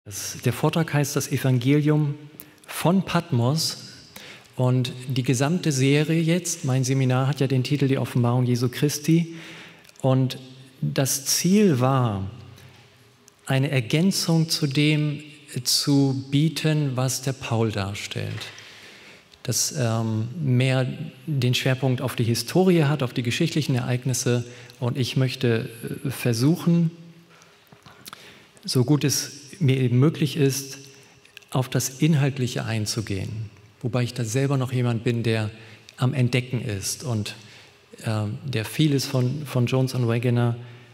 Der Vortrag heißt das Evangelium von Patmos und die gesamte Serie jetzt, mein Seminar hat ja den Titel Die Offenbarung Jesu Christi und das Ziel war, eine Ergänzung zu dem zu bieten, was der Paul darstellt. Das mehr den Schwerpunkt auf die Historie hat, auf die geschichtlichen Ereignisse und ich möchte versuchen, so gut es mir eben möglich ist, auf das Inhaltliche einzugehen. Wobei ich da selber noch jemand bin, der am Entdecken ist und der vieles von Jones und Waggoner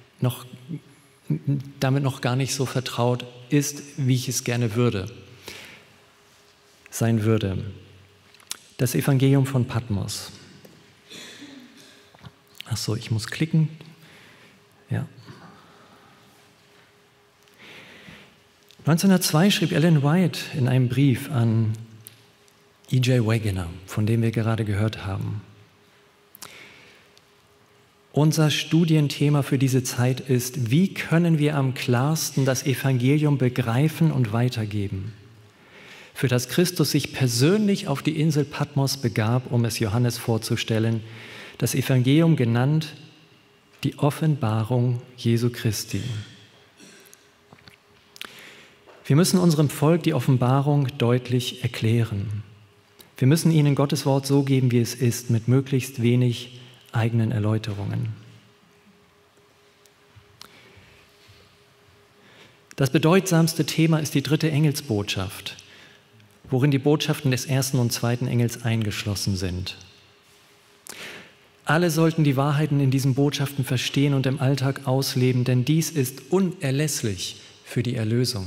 damit noch gar nicht so vertraut ist, wie ich es gerne sein würde. Das Evangelium von Patmos. Ach so, ich muss klicken. Ja. 1902 schrieb Ellen White in einem Brief an E.J. Waggoner, von dem wir gerade gehört haben. Unser Studienthema für diese Zeit ist, wie können wir am klarsten das Evangelium begreifen und weitergeben, für das Christus sich persönlich auf die Insel Patmos begab, um es Johannes vorzustellen, das Evangelium genannt die Offenbarung Jesu Christi. Wir müssen unserem Volk die Offenbarung deutlich erklären. Wir müssen ihnen Gottes Wort so geben, wie es ist, mit möglichst wenig eigenen Erläuterungen. Das bedeutsamste Thema ist die dritte Engelsbotschaft, worin die Botschaften des ersten und zweiten Engels eingeschlossen sind. Alle sollten die Wahrheiten in diesen Botschaften verstehen und im Alltag ausleben, denn dies ist unerlässlich für die Erlösung.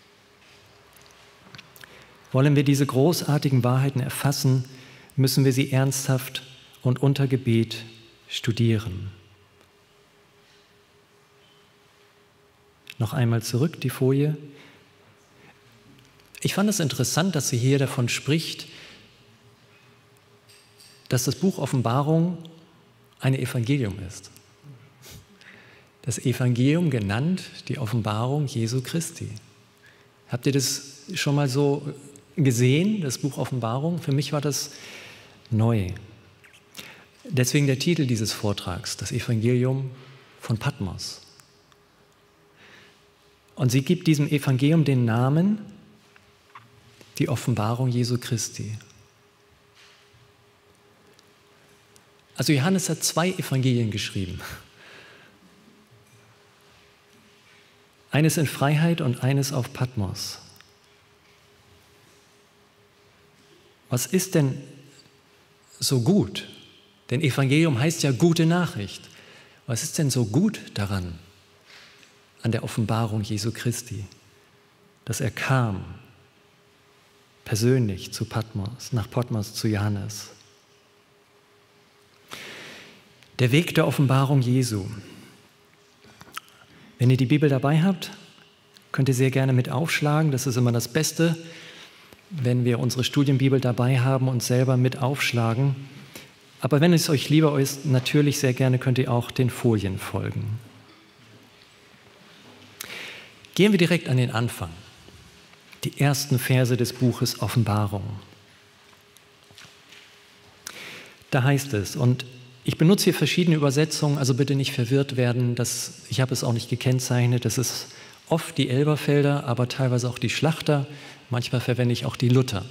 Wollen wir diese großartigen Wahrheiten erfassen, müssen wir sie ernsthaft und unter Gebet studieren. Noch einmal zurück, die Folie. Ich fand es interessant, dass sie hier davon spricht, dass das Buch Offenbarung ein Evangelium ist. Das Evangelium genannt die Offenbarung Jesu Christi. Habt ihr das schon mal so gesehen, das Buch Offenbarung? Für mich war das neu. Deswegen der Titel dieses Vortrags, das Evangelium von Patmos. Und sie gibt diesem Evangelium den Namen, die Offenbarung Jesu Christi. Also Johannes hat 2 Evangelien geschrieben. Eines in Freiheit und eines auf Patmos. Was ist denn so gut? Denn Evangelium heißt ja gute Nachricht. Was ist denn so gut daran, an der Offenbarung Jesu Christi? Dass er kam, persönlich zu Patmos, nach Patmos zu Johannes. Der Weg der Offenbarung Jesu. Wenn ihr die Bibel dabei habt, könnt ihr sehr gerne mit aufschlagen. Das ist immer das Beste, wenn wir unsere Studienbibel dabei haben und selber mit aufschlagen. Aber wenn es euch lieber ist, natürlich sehr gerne könnt ihr auch den Folien folgen. Gehen wir direkt an den Anfang. Die ersten Verse des Buches Offenbarung. Da heißt es, und ich benutze hier verschiedene Übersetzungen, also bitte nicht verwirrt werden, ich habe es auch nicht gekennzeichnet, das ist oft die Elberfelder, aber teilweise auch die Schlachter, manchmal verwende ich auch die Luther,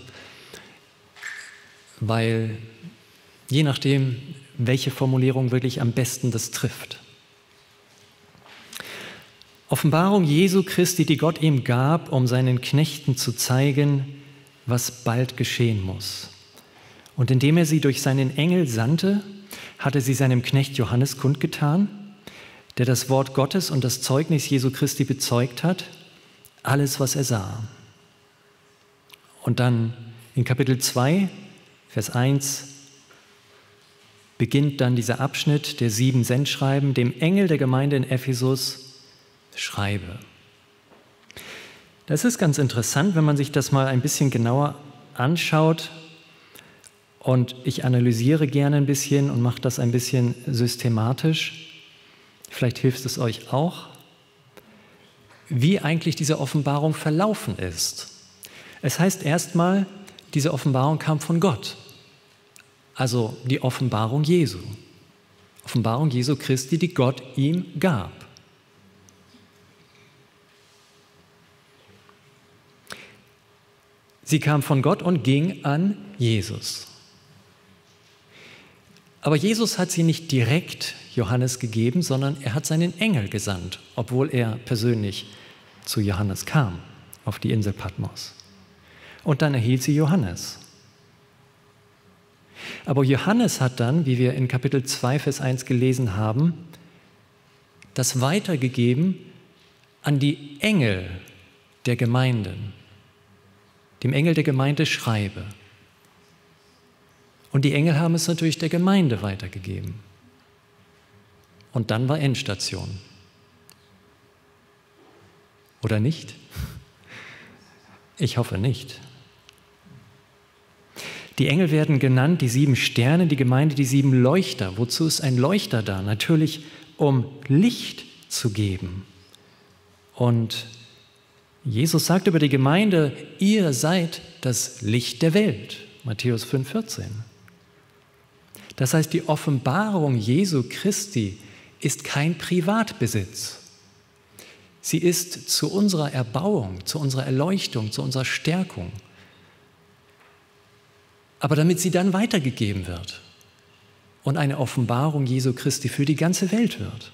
weil je nachdem, welche Formulierung wirklich am besten das trifft. Offenbarung Jesu Christi, die Gott ihm gab, um seinen Knechten zu zeigen, was bald geschehen muss. Und indem er sie durch seinen Engel sandte, hatte sie seinem Knecht Johannes kundgetan, der das Wort Gottes und das Zeugnis Jesu Christi bezeugt hat, alles, was er sah. Und dann in Kapitel 2, Vers 1, beginnt dann dieser Abschnitt der 7 Sendschreiben, dem Engel der Gemeinde in Ephesus schreibe. Das ist ganz interessant, wenn man sich das mal ein bisschen genauer anschaut. Und ich analysiere gerne ein bisschen und mache das ein bisschen systematisch. Vielleicht hilft es euch auch. wie eigentlich diese Offenbarung verlaufen ist. Es heißt erstmal, diese Offenbarung kam von Gott, also die Offenbarung Jesu. Offenbarung Jesu Christi, die Gott ihm gab. Sie kam von Gott und ging an Jesus. Aber Jesus hat sie nicht direkt Johannes gegeben, sondern er hat seinen Engel gesandt, obwohl er persönlich zu Johannes kam, auf die Insel Patmos. Und dann erhielt sie Johannes. Aber Johannes hat dann, wie wir in Kapitel 2, Vers 1 gelesen haben, das weitergegeben an die Engel der Gemeinden. Dem Engel der Gemeinde schreibe. Und die Engel haben es natürlich der Gemeinde weitergegeben. Und dann war Endstation. Oder nicht? Ich hoffe nicht. Die Engel werden genannt, die 7 Sterne, die Gemeinde, die 7 Leuchter. Wozu ist ein Leuchter da? Natürlich, um Licht zu geben. Und Jesus sagt über die Gemeinde, ihr seid das Licht der Welt. Matthäus 5,14. Das heißt, die Offenbarung Jesu Christi ist kein Privatbesitz. Sie ist zu unserer Erbauung, zu unserer Erleuchtung, zu unserer Stärkung. Aber damit sie dann weitergegeben wird und eine Offenbarung Jesu Christi für die ganze Welt wird.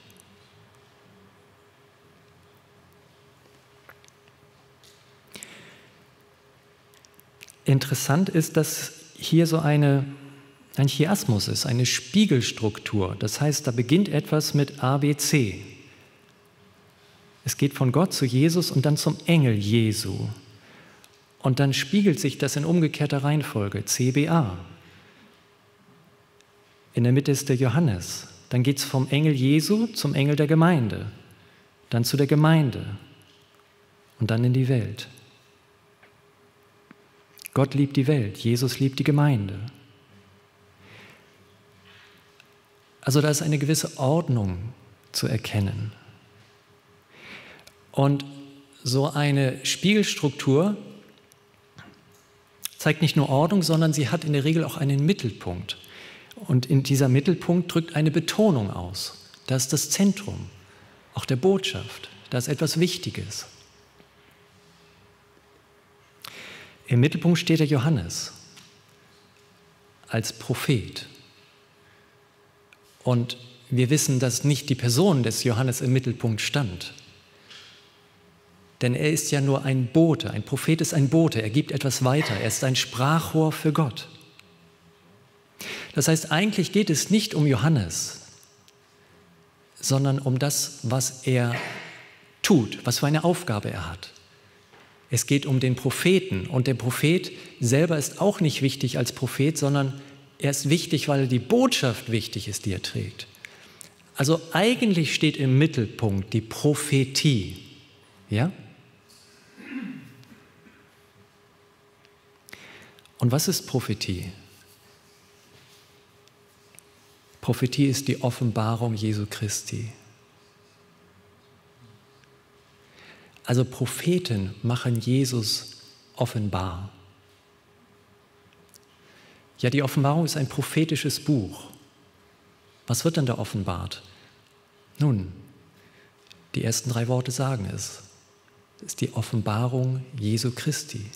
Interessant ist, dass hier so ein Chiasmus ist, eine Spiegelstruktur. Das heißt, da beginnt etwas mit ABC. Es geht von Gott zu Jesus und dann zum Engel Jesu. Und dann spiegelt sich das in umgekehrter Reihenfolge, CBA. In der Mitte ist der Johannes. Dann geht es vom Engel Jesu zum Engel der Gemeinde. Dann zu der Gemeinde. Und dann in die Welt. Gott liebt die Welt, Jesus liebt die Gemeinde. Also da ist eine gewisse Ordnung zu erkennen. Und so eine Spiegelstruktur zeigt nicht nur Ordnung, sondern sie hat in der Regel auch einen Mittelpunkt. Und in dieser Mittelpunkt drückt eine Betonung aus. Das ist das Zentrum, auch der Botschaft. Das ist etwas Wichtiges. Im Mittelpunkt steht der Johannes als Prophet. Und wir wissen, dass nicht die Person des Johannes im Mittelpunkt stand. Denn er ist ja nur ein Bote. Ein Prophet ist ein Bote. Er gibt etwas weiter. Er ist ein Sprachrohr für Gott. Das heißt, eigentlich geht es nicht um Johannes, sondern um das, was er tut, was für eine Aufgabe er hat. Es geht um den Propheten. Und der Prophet selber ist auch nicht wichtig als Prophet, sondern er ist wichtig, weil die Botschaft wichtig ist, die er trägt. Also eigentlich steht im Mittelpunkt die Prophetie. Ja? Und was ist Prophetie? Prophetie ist die Offenbarung Jesu Christi. Also Propheten machen Jesus offenbar. Ja, die Offenbarung ist ein prophetisches Buch. Was wird denn da offenbart? Nun, die ersten 3 Worte sagen es. Es ist die Offenbarung Jesu Christi.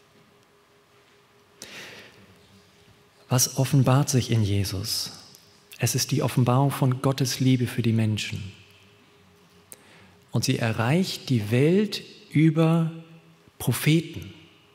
Was offenbart sich in Jesus? Es ist die Offenbarung von Gottes Liebe für die Menschen. Und sie erreicht die Welt über Propheten.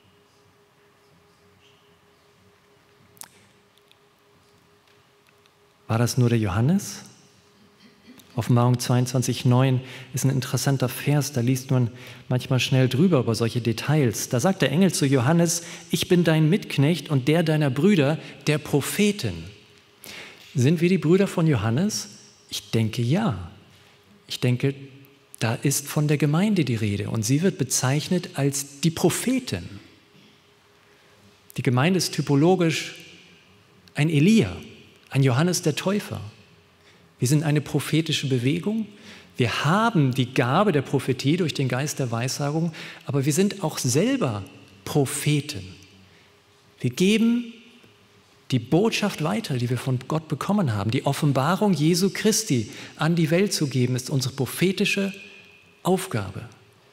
War das nur der Johannes? Offenbarung 22,9 ist ein interessanter Vers, da liest man manchmal schnell drüber über solche Details. Da sagt der Engel zu Johannes, ich bin dein Mitknecht und der deiner Brüder, der Propheten. Sind wir die Brüder von Johannes? Ich denke ja. Ich denke, da ist von der Gemeinde die Rede und sie wird bezeichnet als die Propheten. Die Gemeinde ist typologisch ein Elia, ein Johannes der Täufer. Wir sind eine prophetische Bewegung. Wir haben die Gabe der Prophetie durch den Geist der Weissagung, aber wir sind auch selber Propheten. Wir geben die Botschaft weiter, die wir von Gott bekommen haben. Die Offenbarung Jesu Christi an die Welt zu geben, ist unsere prophetische Aufgabe.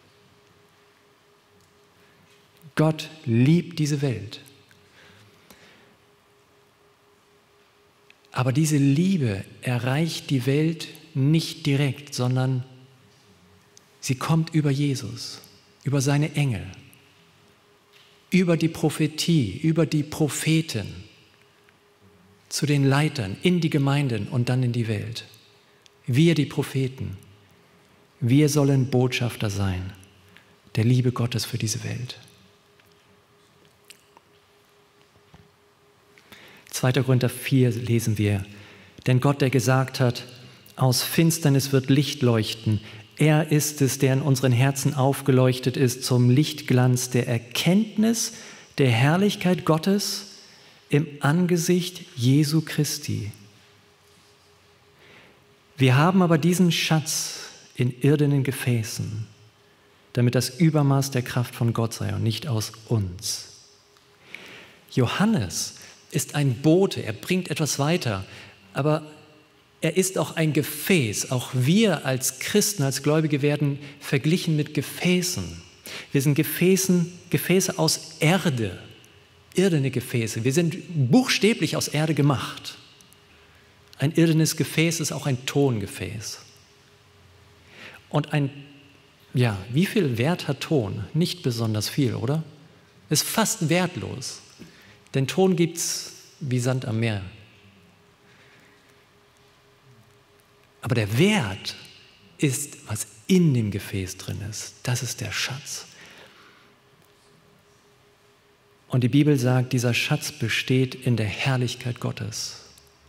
Gott liebt diese Welt. Aber diese Liebe erreicht die Welt nicht direkt, sondern sie kommt über Jesus, über seine Engel, über die Prophetie, über die Propheten, zu den Leitern, in die Gemeinden und dann in die Welt. Wir, die Propheten, wir sollen Botschafter sein der Liebe Gottes für diese Welt. 2. Korinther 4 lesen wir, denn Gott, der gesagt hat, aus Finsternis wird Licht leuchten, er ist es, der in unseren Herzen aufgeleuchtet ist zum Lichtglanz der Erkenntnis der Herrlichkeit Gottes im Angesicht Jesu Christi. Wir haben aber diesen Schatz in irdenen Gefäßen, damit das Übermaß der Kraft von Gott sei und nicht aus uns. Johannes ist ein Bote, er bringt etwas weiter, aber er ist auch ein Gefäß. Auch wir als Christen, als Gläubige werden verglichen mit Gefäßen. Wir sind Gefäße aus Erde, irdene Gefäße. Wir sind buchstäblich aus Erde gemacht. Ein irdenes Gefäß ist auch ein Tongefäß. Und wie viel Wert hat Ton? Nicht besonders viel, oder? Ist fast wertlos. Denn Ton gibt es wie Sand am Meer. Aber der Wert ist, was in dem Gefäß drin ist. Das ist der Schatz. Und die Bibel sagt, dieser Schatz besteht in der Herrlichkeit Gottes.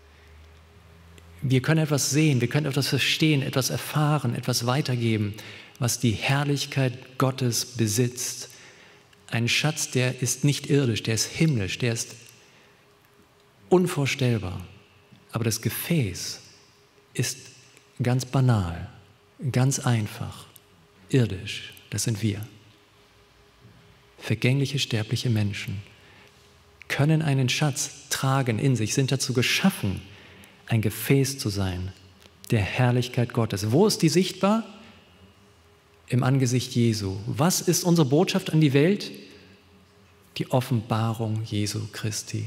Wir können etwas sehen, wir können etwas verstehen, etwas erfahren, etwas weitergeben, was die Herrlichkeit Gottes besitzt. Ein Schatz, der ist nicht irdisch, der ist himmlisch, der ist unvorstellbar. Aber das Gefäß ist ganz banal, ganz einfach, irdisch. Das sind wir. Vergängliche, sterbliche Menschen können einen Schatz tragen in sich, sind dazu geschaffen, ein Gefäß zu sein der Herrlichkeit Gottes. Wo ist die sichtbar? Im Angesicht Jesu. Was ist unsere Botschaft an die Welt? Die Offenbarung Jesu Christi.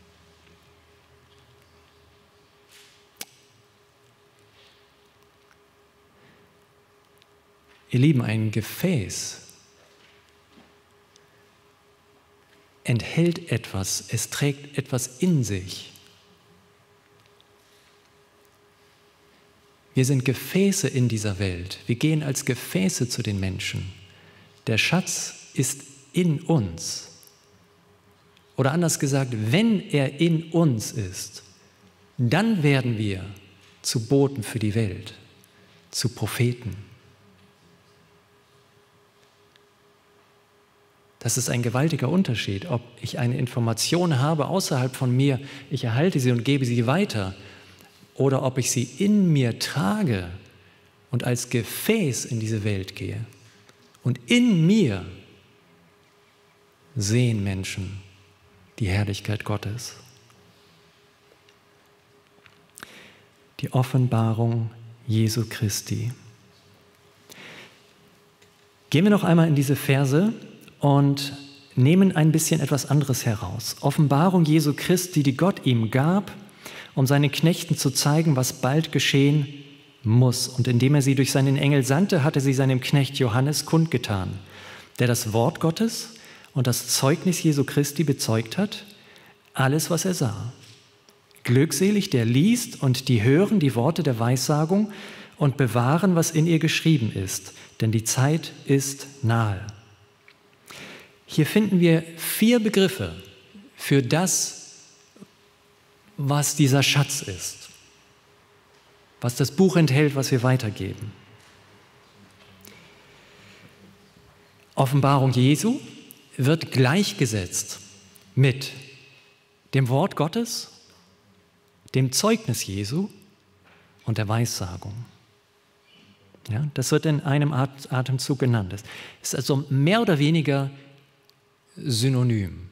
Ihr Lieben, ein Gefäß enthält etwas, es trägt etwas in sich. Wir sind Gefäße in dieser Welt. Wir gehen als Gefäße zu den Menschen. Der Schatz ist in uns. Oder anders gesagt, wenn er in uns ist, dann werden wir zu Boten für die Welt, zu Propheten. Das ist ein gewaltiger Unterschied, ob ich eine Information habe außerhalb von mir, ich erhalte sie und gebe sie weiter, oder ob ich sie in mir trage und als Gefäß in diese Welt gehe. Und in mir sehen Menschen die Herrlichkeit Gottes. Die Offenbarung Jesu Christi. Gehen wir noch einmal in diese Verse und nehmen ein bisschen etwas anderes heraus. Offenbarung Jesu Christi, die Gott ihm gab, um seinen Knechten zu zeigen, was bald geschehen muss. Und indem er sie durch seinen Engel sandte, hatte sie seinem Knecht Johannes kundgetan, der das Wort Gottes und das Zeugnis Jesu Christi bezeugt hat, alles, was er sah. Glückselig, der liest und die hören die Worte der Weissagung und bewahren, was in ihr geschrieben ist, denn die Zeit ist nahe. Hier finden wir 4 Begriffe für das, was dieser Schatz ist, was das Buch enthält, was wir weitergeben. Offenbarung Jesu wird gleichgesetzt mit dem Wort Gottes, dem Zeugnis Jesu und der Weissagung. Ja, das wird in einem Atemzug genannt. Es ist also mehr oder weniger synonym.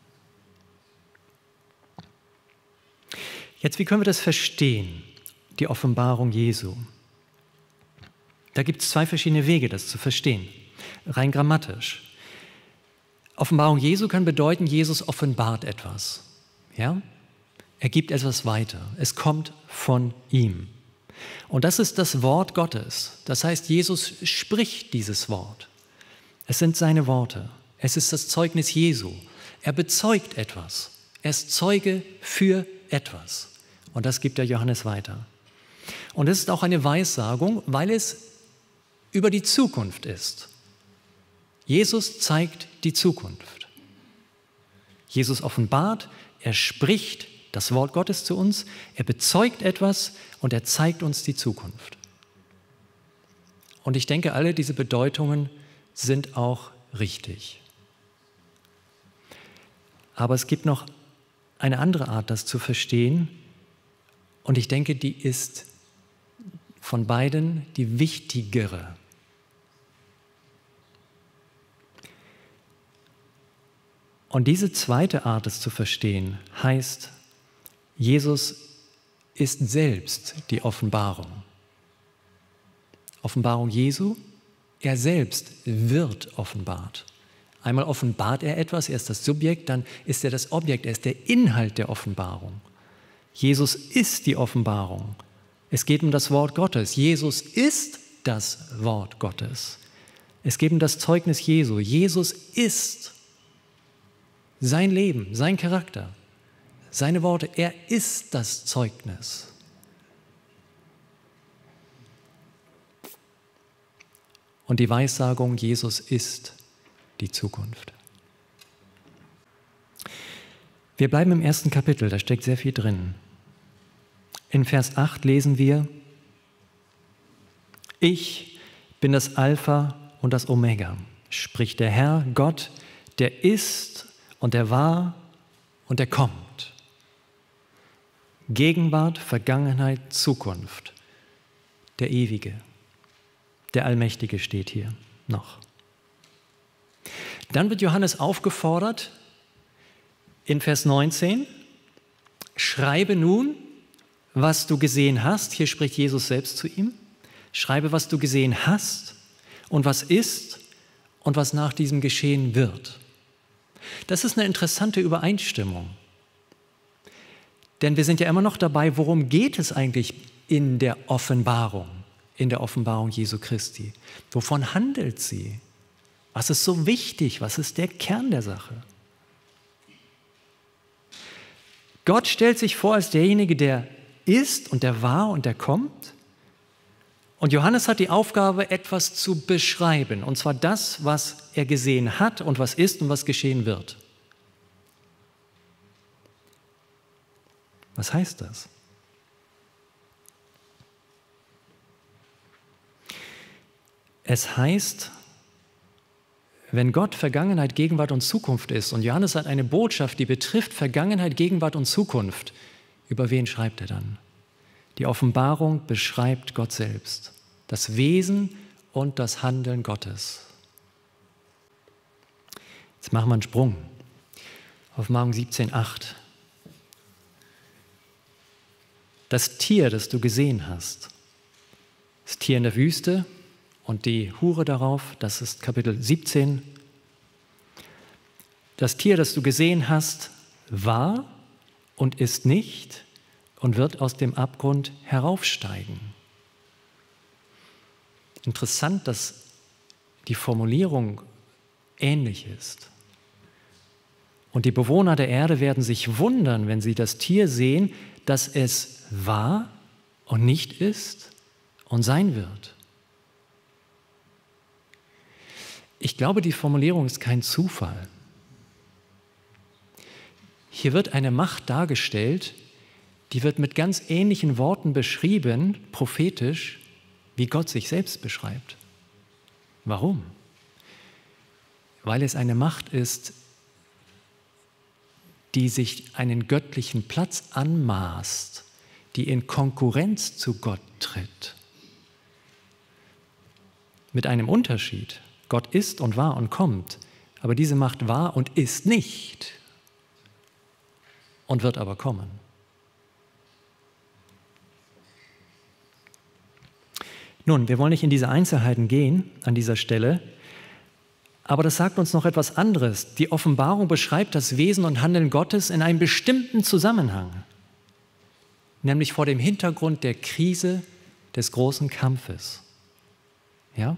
Jetzt, wie können wir das verstehen, die Offenbarung Jesu? Da gibt es zwei verschiedene Wege, das zu verstehen, rein grammatisch. Offenbarung Jesu kann bedeuten, Jesus offenbart etwas. Ja? Er gibt etwas weiter. Es kommt von ihm. Und das ist das Wort Gottes. Das heißt, Jesus spricht dieses Wort. Es sind seine Worte. Es ist das Zeugnis Jesu. Er bezeugt etwas. Er ist Zeuge für etwas. Und das gibt der Johannes weiter. Und es ist auch eine Weissagung, weil es über die Zukunft ist. Jesus zeigt die Zukunft. Jesus offenbart, er spricht das Wort Gottes zu uns, er bezeugt etwas und er zeigt uns die Zukunft. Und ich denke, alle diese Bedeutungen sind auch richtig. Aber es gibt noch eine andere Art, das zu verstehen. Und ich denke, die ist von beiden die wichtigere. Und diese zweite Art, es zu verstehen, heißt, Jesus ist selbst die Offenbarung. Offenbarung Jesu, er selbst wird offenbart. Einmal offenbart er etwas, er ist das Subjekt, dann ist er das Objekt, er ist der Inhalt der Offenbarung. Jesus ist die Offenbarung. Es geht um das Wort Gottes. Jesus ist das Wort Gottes. Es geht um das Zeugnis Jesu. Jesus ist sein Leben, sein Charakter, seine Worte. Er ist das Zeugnis. Und die Weissagung, Jesus ist die Zukunft. Wir bleiben im ersten Kapitel, da steckt sehr viel drin. In Vers 8 lesen wir: Ich bin das Alpha und das Omega, spricht der Herr Gott, der ist und der war und der kommt. Gegenwart, Vergangenheit, Zukunft. Der Ewige, der Allmächtige steht hier noch. Dann wird Johannes aufgefordert in Vers 19, schreibe nun, was du gesehen hast. Hier spricht Jesus selbst zu ihm. Schreibe, was du gesehen hast und was ist und was nach diesem geschehen wird. Das ist eine interessante Übereinstimmung. Denn wir sind ja immer noch dabei, worum geht es eigentlich in der Offenbarung Jesu Christi? Wovon handelt sie? Was ist so wichtig? Was ist der Kern der Sache? Gott stellt sich vor als derjenige, der ist und der war und der kommt. Und Johannes hat die Aufgabe, etwas zu beschreiben, und zwar das, was er gesehen hat und was ist und was geschehen wird. Was heißt das? Es heißt, wenn Gott Vergangenheit, Gegenwart und Zukunft ist und Johannes hat eine Botschaft, die betrifft Vergangenheit, Gegenwart und Zukunft, über wen schreibt er dann? Die Offenbarung beschreibt Gott selbst, das Wesen und das Handeln Gottes. Jetzt machen wir einen Sprung. Offenbarung 17,8. Das Tier, das du gesehen hast, das Tier in der Wüste und die Hure darauf, das ist Kapitel 17. Das Tier, das du gesehen hast, war und ist nicht und wird aus dem Abgrund heraufsteigen. Interessant, dass die Formulierung ähnlich ist. Und die Bewohner der Erde werden sich wundern, wenn sie das Tier sehen, dass es war und nicht ist und sein wird. Ich glaube, die Formulierung ist kein Zufall. Hier wird eine Macht dargestellt, die wird mit ganz ähnlichen Worten beschrieben, prophetisch, wie Gott sich selbst beschreibt. Warum? Weil es eine Macht ist, die sich einen göttlichen Platz anmaßt, die in Konkurrenz zu Gott tritt. mit einem Unterschied. Gott ist und war und kommt, aber diese Macht war und ist nicht und wird aber kommen. Nun, wir wollen nicht in diese Einzelheiten gehen an dieser Stelle, aber das sagt uns noch etwas anderes. Die Offenbarung beschreibt das Wesen und Handeln Gottes in einem bestimmten Zusammenhang, nämlich vor dem Hintergrund der Krise des großen Kampfes. Ja?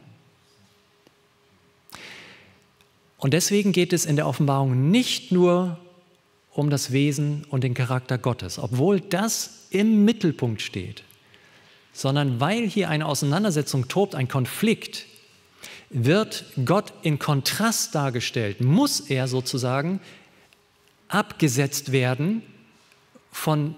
Und deswegen geht es in der Offenbarung nicht nur um das Wesen und den Charakter Gottes, obwohl das im Mittelpunkt steht, sondern weil hier eine Auseinandersetzung tobt, ein Konflikt, wird Gott in Kontrast dargestellt, muss er sozusagen abgesetzt werden von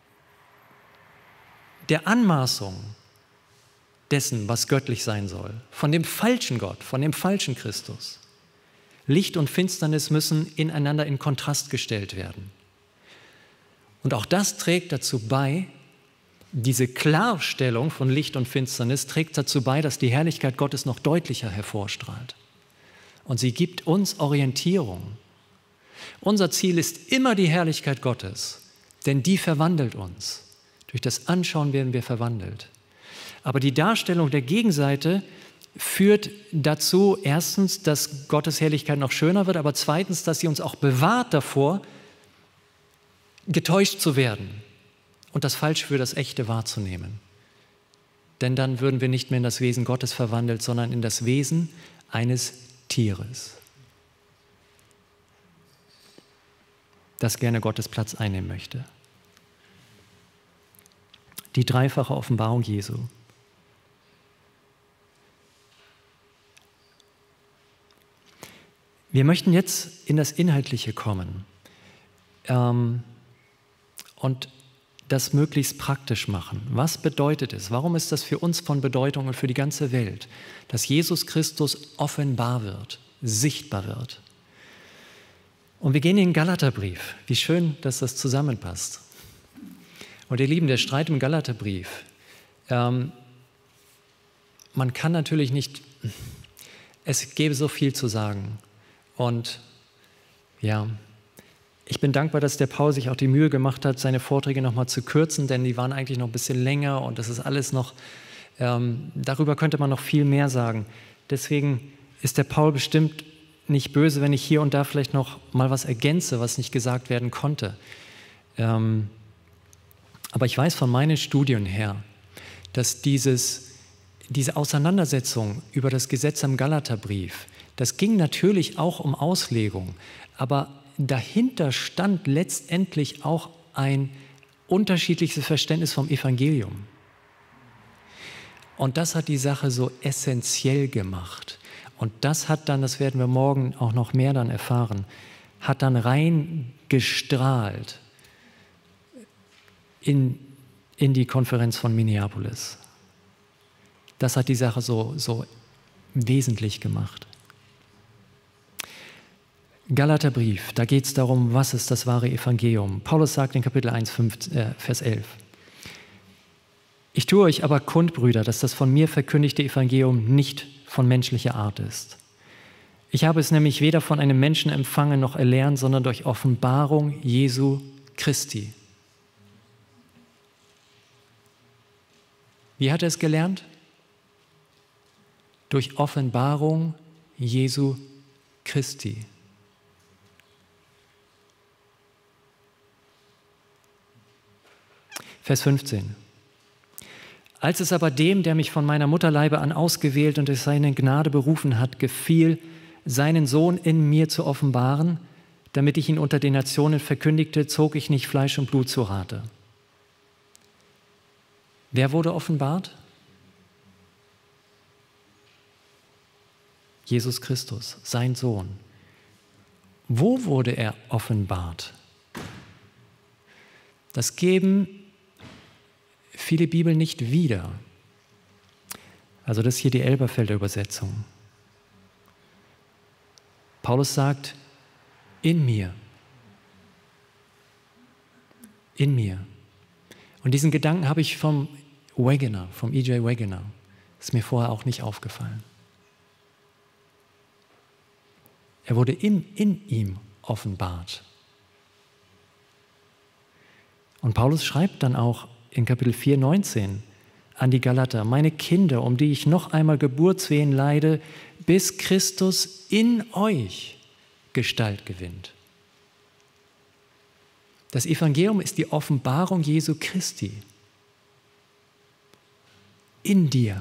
der Anmaßung dessen, was göttlich sein soll, von dem falschen Gott, von dem falschen Christus. Licht und Finsternis müssen ineinander in Kontrast gestellt werden. Und auch das trägt dazu bei, diese Klarstellung von Licht und Finsternis trägt dazu bei, dass die Herrlichkeit Gottes noch deutlicher hervorstrahlt. Und sie gibt uns Orientierung. Unser Ziel ist immer die Herrlichkeit Gottes, denn die verwandelt uns. Durch das Anschauen werden wir verwandelt. Aber die Darstellung der Gegenseite führt dazu, erstens, dass Gottes Herrlichkeit noch schöner wird, aber zweitens, dass sie uns auch bewahrt davor, getäuscht zu werden und das Falsche für das Echte wahrzunehmen. Denn dann würden wir nicht mehr in das Wesen Gottes verwandelt, sondern in das Wesen eines Tieres, das gerne Gottes Platz einnehmen möchte. Die dreifache Offenbarung Jesu. Wir möchten jetzt in das Inhaltliche kommen und das möglichst praktisch machen. Was bedeutet es? Warum ist das für uns von Bedeutung und für die ganze Welt, dass Jesus Christus offenbar wird, sichtbar wird? Und wir gehen in den Galaterbrief. Wie schön, dass das zusammenpasst. Und ihr Lieben, der Streit im Galaterbrief, man kann natürlich nicht, es gäbe so viel zu sagen. Und ja, ich bin dankbar, dass der Paul sich auch die Mühe gemacht hat, seine Vorträge nochmal zu kürzen, denn die waren eigentlich noch ein bisschen länger und das ist alles noch, darüber könnte man noch viel mehr sagen. Deswegen ist der Paul bestimmt nicht böse, wenn ich hier und da vielleicht noch mal was ergänze, was nicht gesagt werden konnte. Aber ich weiß von meinen Studien her, dass diese Auseinandersetzung über das Gesetz am Galaterbrief, das ging natürlich auch um Auslegung, aber dahinter stand letztendlich auch ein unterschiedliches Verständnis vom Evangelium. Und das hat die Sache so essentiell gemacht. Und das hat dann, das werden wir morgen auch noch mehr dann erfahren, hat dann rein gestrahlt in die Konferenz von Minneapolis. Das hat die Sache so wesentlich gemacht. Galaterbrief, da geht es darum, was ist das wahre Evangelium. Paulus sagt in Kapitel 1, Vers 11. Ich tue euch aber kund, Brüder, dass das von mir verkündigte Evangelium nicht von menschlicher Art ist. Ich habe es nämlich weder von einem Menschen empfangen noch erlernt, sondern durch Offenbarung Jesu Christi. Wie hat er es gelernt? Durch Offenbarung Jesu Christi. Vers 15. Als es aber dem, der mich von meiner Mutterleibe an ausgewählt und durch seine Gnade berufen hat, gefiel, seinen Sohn in mir zu offenbaren, damit ich ihn unter den Nationen verkündigte, zog ich nicht Fleisch und Blut zu Rate. Wer wurde offenbart? Jesus Christus, sein Sohn. Wo wurde er offenbart? Das geben viele Bibeln nicht wieder. Also das ist hier die Elberfelder Übersetzung. Paulus sagt, in mir. In mir. Und diesen Gedanken habe ich vom E.J. Wagoner. Das ist mir vorher auch nicht aufgefallen. Er wurde in ihm offenbart. Und Paulus schreibt dann auch in Kapitel 4, 19 an die Galater: Meine Kinder, um die ich noch einmal Geburtswehen leide, bis Christus in euch Gestalt gewinnt. Das Evangelium ist die Offenbarung Jesu Christi in dir.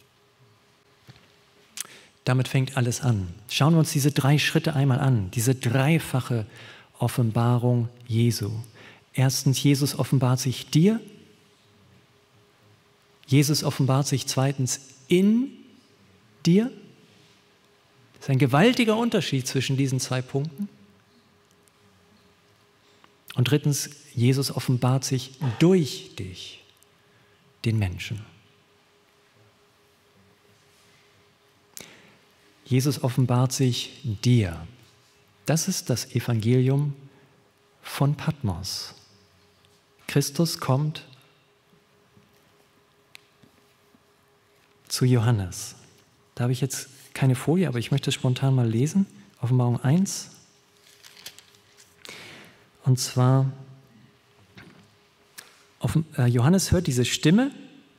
Damit fängt alles an. Schauen wir uns diese 3 Schritte einmal an, diese dreifache Offenbarung Jesu. Erstens, Jesus offenbart sich dir. Jesus offenbart sich zweitens in dir. Das ist ein gewaltiger Unterschied zwischen diesen 2 Punkten. Und drittens, Jesus offenbart sich durch dich, den Menschen. Jesus offenbart sich dir. Das ist das Evangelium von Patmos. Christus kommt zu Johannes. Da habe ich jetzt keine Folie, aber ich möchte es spontan mal lesen. Offenbarung 1. Und zwar, Johannes hört diese Stimme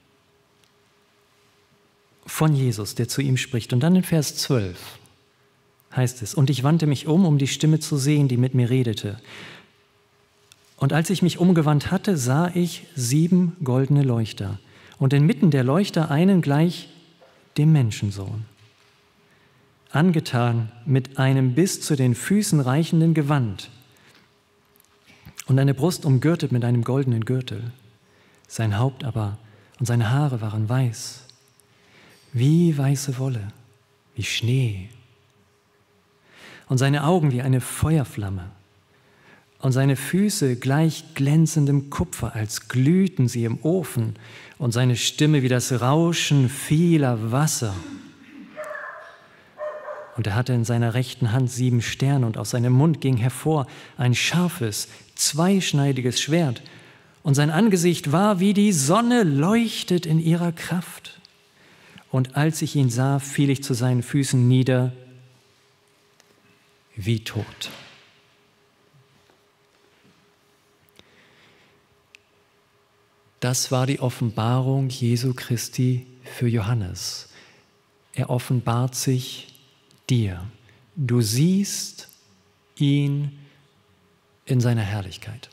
von Jesus, der zu ihm spricht. Und dann in Vers 12 heißt es: Und ich wandte mich um die Stimme zu sehen, die mit mir redete. Und als ich mich umgewandt hatte, sah ich 7 goldene Leuchter und inmitten der Leuchter einen gleich dem Menschensohn, angetan mit einem bis zu den Füßen reichenden Gewand und eine Brust umgürtet mit einem goldenen Gürtel. Sein Haupt aber und seine Haare waren weiß, wie weiße Wolle, wie Schnee, und seine Augen wie eine Feuerflamme und seine Füße gleich glänzendem Kupfer, als glühten sie im Ofen, und seine Stimme wie das Rauschen vieler Wasser. Und er hatte in seiner rechten Hand 7 Sterne, und aus seinem Mund ging hervor ein scharfes, zweischneidiges Schwert, und sein Angesicht war wie die Sonne leuchtet in ihrer Kraft. Und als ich ihn sah, fiel ich zu seinen Füßen nieder wie tot. Das war die Offenbarung Jesu Christi für Johannes. Er offenbart sich dir. Du siehst ihn in seiner Herrlichkeit.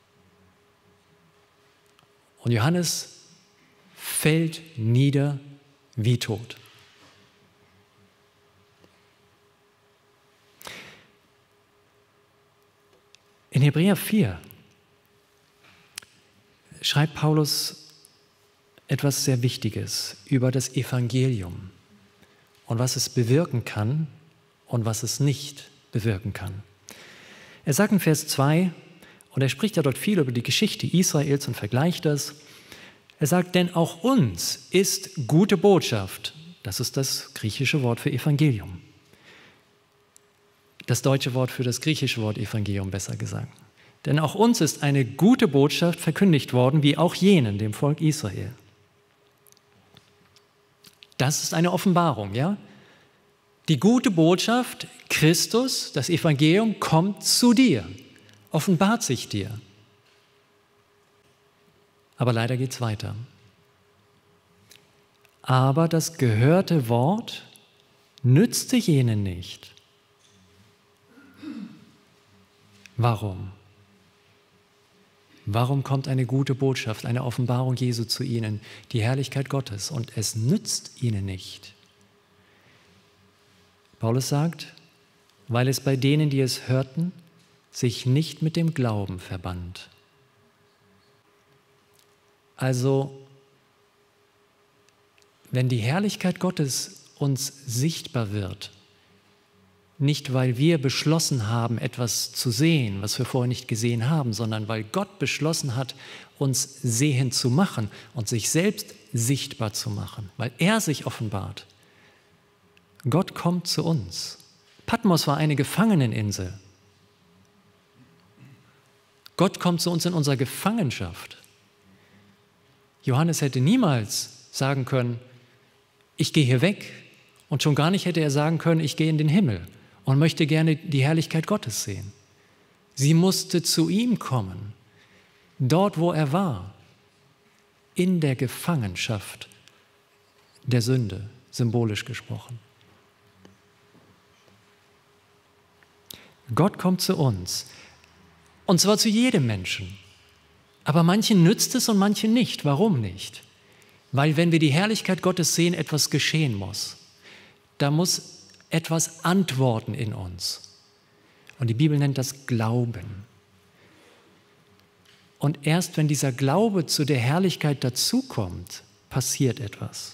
Und Johannes fällt nieder wie tot. In Hebräer 4 schreibt Paulus etwas sehr Wichtiges über das Evangelium und was es bewirken kann und was es nicht bewirken kann. Er sagt in Vers 2, und er spricht ja dort viel über die Geschichte Israels und vergleicht das. Er sagt, denn auch uns ist gute Botschaft, das ist das griechische Wort für Evangelium, das deutsche Wort für das griechische Wort Evangelium, besser gesagt. Denn auch uns ist eine gute Botschaft verkündigt worden, wie auch jenen, dem Volk Israel. Das ist eine Offenbarung, ja? Die gute Botschaft, Christus, das Evangelium, kommt zu dir, offenbart sich dir. Aber leider geht es weiter. Aber das gehörte Wort nützte jenen nicht. Warum? Warum kommt eine gute Botschaft, eine Offenbarung Jesu zu ihnen, die Herrlichkeit Gottes, und es nützt ihnen nicht? Paulus sagt, weil es bei denen, die es hörten, sich nicht mit dem Glauben verband. Also, wenn die Herrlichkeit Gottes uns sichtbar wird, nicht weil wir beschlossen haben, etwas zu sehen, was wir vorher nicht gesehen haben, sondern weil Gott beschlossen hat, uns sehend zu machen und sich selbst sichtbar zu machen, weil er sich offenbart. Gott kommt zu uns. Patmos war eine Gefangeneninsel. Gott kommt zu uns in unserer Gefangenschaft. Johannes hätte niemals sagen können, ich gehe hier weg, und schon gar nicht hätte er sagen können, ich gehe in den Himmel und möchte gerne die Herrlichkeit Gottes sehen. Sie musste zu ihm kommen, dort wo er war, in der Gefangenschaft der Sünde, symbolisch gesprochen. Gott kommt zu uns, und zwar zu jedem Menschen. Aber manchen nützt es und manchen nicht. Warum nicht? Weil wenn wir die Herrlichkeit Gottes sehen, etwas geschehen muss. Da muss etwas antworten in uns. Und die Bibel nennt das Glauben. Und erst wenn dieser Glaube zu der Herrlichkeit dazukommt, passiert etwas.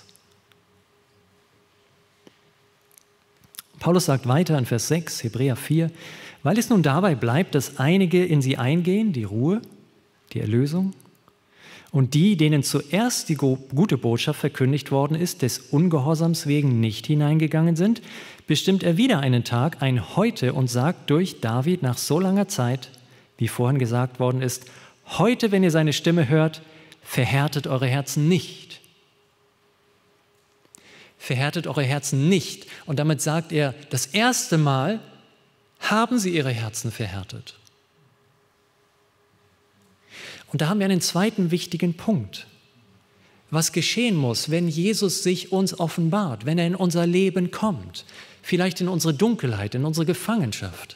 Paulus sagt weiter in Vers 6, Hebräer 4, weil es nun dabei bleibt, dass einige in sie eingehen, die Ruhe, die Erlösung, und die, denen zuerst die gute Botschaft verkündigt worden ist, des Ungehorsams wegen nicht hineingegangen sind, bestimmt er wieder einen Tag, ein Heute, und sagt durch David nach so langer Zeit, wie vorhin gesagt worden ist, heute, wenn ihr seine Stimme hört, verhärtet eure Herzen nicht. Verhärtet eure Herzen nicht. Und damit sagt er, das erste Mal haben sie ihre Herzen verhärtet. Und da haben wir einen zweiten wichtigen Punkt. Was geschehen muss, wenn Jesus sich uns offenbart, wenn er in unser Leben kommt, vielleicht in unsere Dunkelheit, in unsere Gefangenschaft.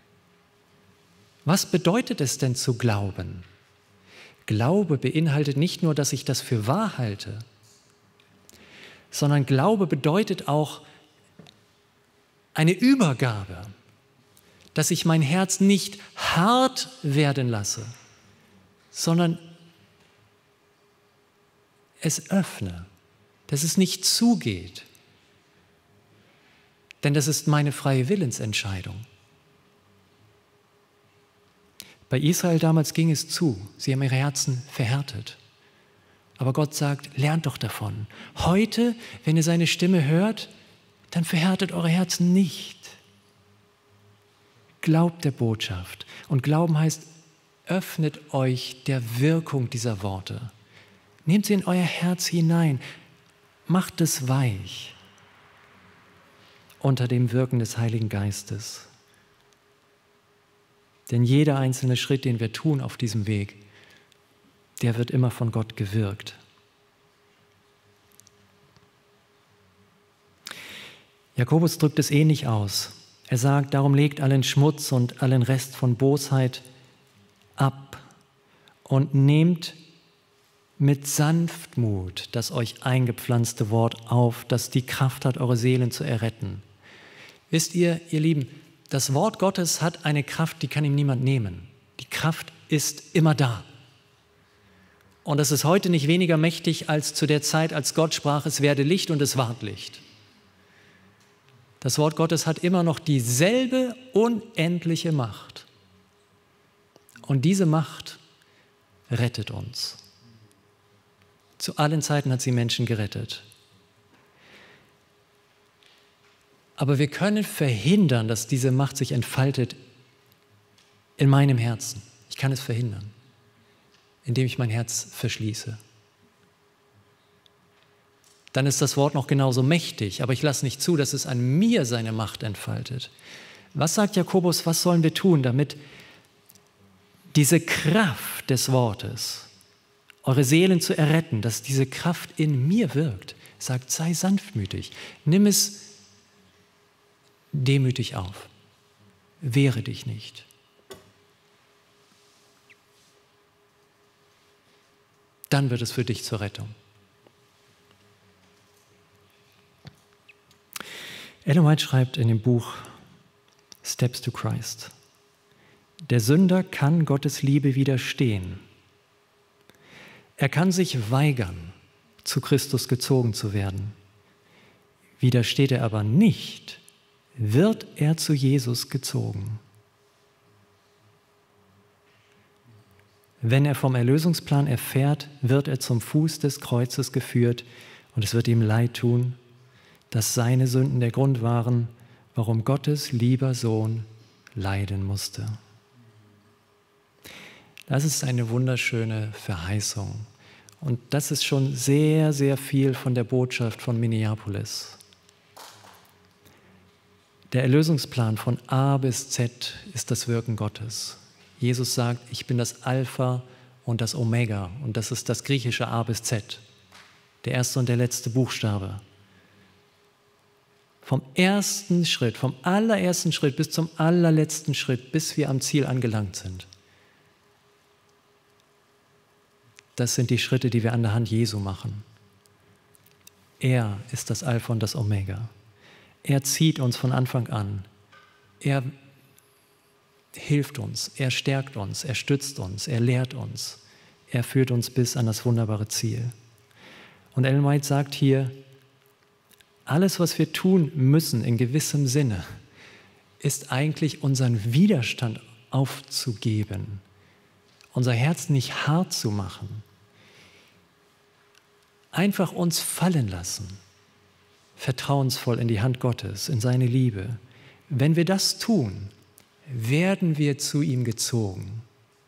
Was bedeutet es denn zu glauben? Glaube beinhaltet nicht nur, dass ich das für wahr halte, sondern Glaube bedeutet auch eine Übergabe, dass ich mein Herz nicht hart werden lasse, sondern es öffne, dass es nicht zugeht. Denn das ist meine freie Willensentscheidung. Bei Israel damals ging es zu, sie haben ihre Herzen verhärtet. Aber Gott sagt, lernt doch davon. Heute, wenn ihr seine Stimme hört, dann verhärtet eure Herzen nicht. Glaubt der Botschaft. Und Glauben heißt, öffnet euch der Wirkung dieser Worte. Nehmt sie in euer Herz hinein. Macht es weich unter dem Wirken des Heiligen Geistes. Denn jeder einzelne Schritt, den wir tun auf diesem Weg, der wird immer von Gott gewirkt. Jakobus drückt es ähnlich aus. Er sagt, darum legt allen Schmutz und allen Rest von Bosheit ab und nehmt mit Sanftmut das euch eingepflanzte Wort auf, das die Kraft hat, eure Seelen zu erretten. Wisst ihr, ihr Lieben, das Wort Gottes hat eine Kraft, die kann ihm niemand nehmen. Die Kraft ist immer da. Und das ist heute nicht weniger mächtig als zu der Zeit, als Gott sprach, es werde Licht und es ward Licht. Das Wort Gottes hat immer noch dieselbe unendliche Macht. Und diese Macht rettet uns. Zu allen Zeiten hat sie Menschen gerettet. Aber wir können verhindern, dass diese Macht sich entfaltet in meinem Herzen. Ich kann es verhindern, indem ich mein Herz verschließe. Dann ist das Wort noch genauso mächtig, aber ich lasse nicht zu, dass es an mir seine Macht entfaltet. Was sagt Jakobus, was sollen wir tun, damit diese Kraft des Wortes, eure Seelen zu erretten, dass diese Kraft in mir wirkt? Sagt, sei sanftmütig, nimm es demütig auf, wehre dich nicht. Dann wird es für dich zur Rettung. Ellen White schreibt in dem Buch Steps to Christ: Der Sünder kann Gottes Liebe widerstehen. Er kann sich weigern, zu Christus gezogen zu werden. Widersteht er aber nicht, wird er zu Jesus gezogen. Wenn er vom Erlösungsplan erfährt, wird er zum Fuß des Kreuzes geführt und es wird ihm leid tun, dass seine Sünden der Grund waren, warum Gottes lieber Sohn leiden musste. Das ist eine wunderschöne Verheißung. Und das ist schon sehr, sehr viel von der Botschaft von Minneapolis. Der Erlösungsplan von A bis Z ist das Wirken Gottes. Jesus sagt, ich bin das Alpha und das Omega. Und das ist das griechische A bis Z. Der erste und der letzte Buchstabe. Vom ersten Schritt, vom allerersten Schritt bis zum allerletzten Schritt, bis wir am Ziel angelangt sind. Das sind die Schritte, die wir an der Hand Jesu machen. Er ist das Alpha und das Omega. Er zieht uns von Anfang an. Er hilft uns, er stärkt uns, er stützt uns, er lehrt uns. Er führt uns bis an das wunderbare Ziel. Und Ellen White sagt hier, alles, was wir tun müssen in gewissem Sinne, ist eigentlich unseren Widerstand aufzugeben, unser Herz nicht hart zu machen, einfach uns fallen lassen, vertrauensvoll in die Hand Gottes, in seine Liebe. Wenn wir das tun, werden wir zu ihm gezogen.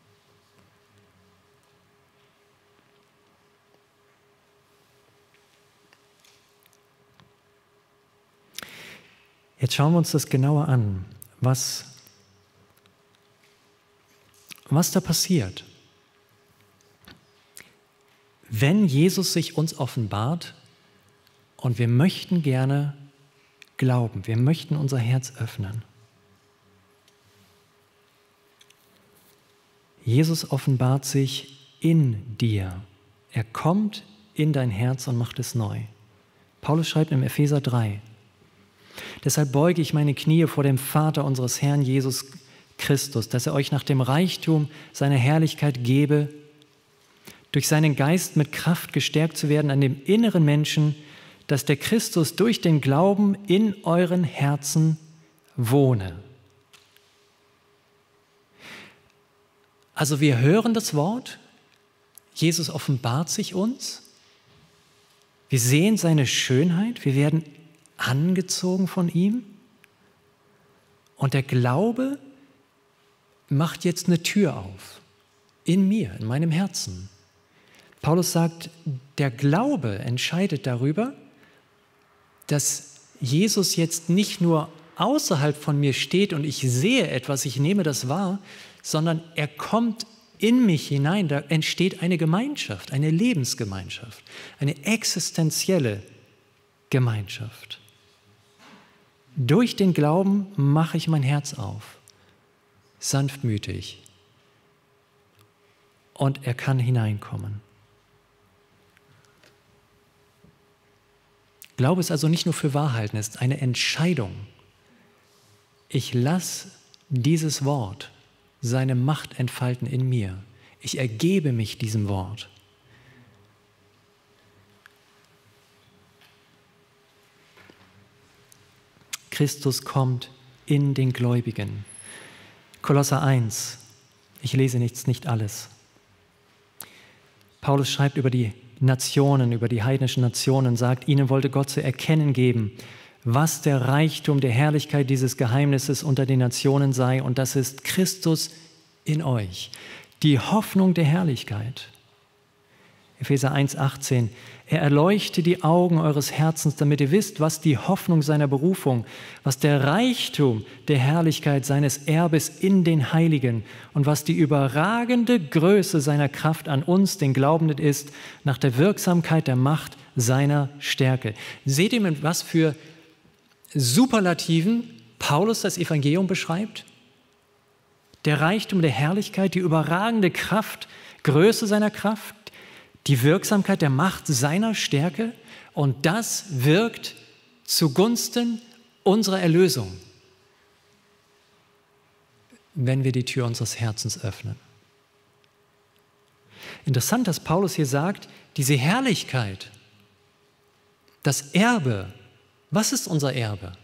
Jetzt schauen wir uns das genauer an, was da passiert. Wenn Jesus sich uns offenbart und wir möchten gerne glauben, wir möchten unser Herz öffnen. Jesus offenbart sich in dir. Er kommt in dein Herz und macht es neu. Paulus schreibt im Epheser 3, deshalb beuge ich meine Knie vor dem Vater unseres Herrn Jesus Christus, dass er euch nach dem Reichtum seiner Herrlichkeit gebe, durch seinen Geist mit Kraft gestärkt zu werden an dem inneren Menschen, dass der Christus durch den Glauben in euren Herzen wohne. Also wir hören das Wort, Jesus offenbart sich uns, wir sehen seine Schönheit, wir werden angezogen von ihm und der Glaube macht jetzt eine Tür auf, in mir, in meinem Herzen. Paulus sagt, der Glaube entscheidet darüber, dass Jesus jetzt nicht nur außerhalb von mir steht und ich sehe etwas, ich nehme das wahr, sondern er kommt in mich hinein, da entsteht eine Gemeinschaft, eine Lebensgemeinschaft, eine existenzielle Gemeinschaft. Durch den Glauben mache ich mein Herz auf, sanftmütig, und er kann hineinkommen. Glaube ist also nicht nur für Wahrheiten, es ist eine Entscheidung. Ich lasse dieses Wort seine Macht entfalten in mir. Ich ergebe mich diesem Wort. Christus kommt in den Gläubigen. Kolosser 1, ich lese nicht alles. Paulus schreibt über die Nationen, über die heidnischen Nationen, sagt, ihnen wollte Gott zu erkennen geben, was der Reichtum der Herrlichkeit dieses Geheimnisses unter den Nationen sei, und das ist Christus in euch, die Hoffnung der Herrlichkeit. Epheser 1,18, er erleuchte die Augen eures Herzens, damit ihr wisst, was die Hoffnung seiner Berufung, was der Reichtum der Herrlichkeit seines Erbes in den Heiligen und was die überragende Größe seiner Kraft an uns, den Glaubenden, ist, nach der Wirksamkeit der Macht seiner Stärke. Seht ihr, mit was für Superlativen Paulus das Evangelium beschreibt? Der Reichtum der Herrlichkeit, die überragende Kraft, Größe seiner Kraft, die Wirksamkeit der Macht seiner Stärke, und das wirkt zugunsten unserer Erlösung, wenn wir die Tür unseres Herzens öffnen. Interessant, dass Paulus hier sagt, diese Herrlichkeit, das Erbe, was ist unser Erbe?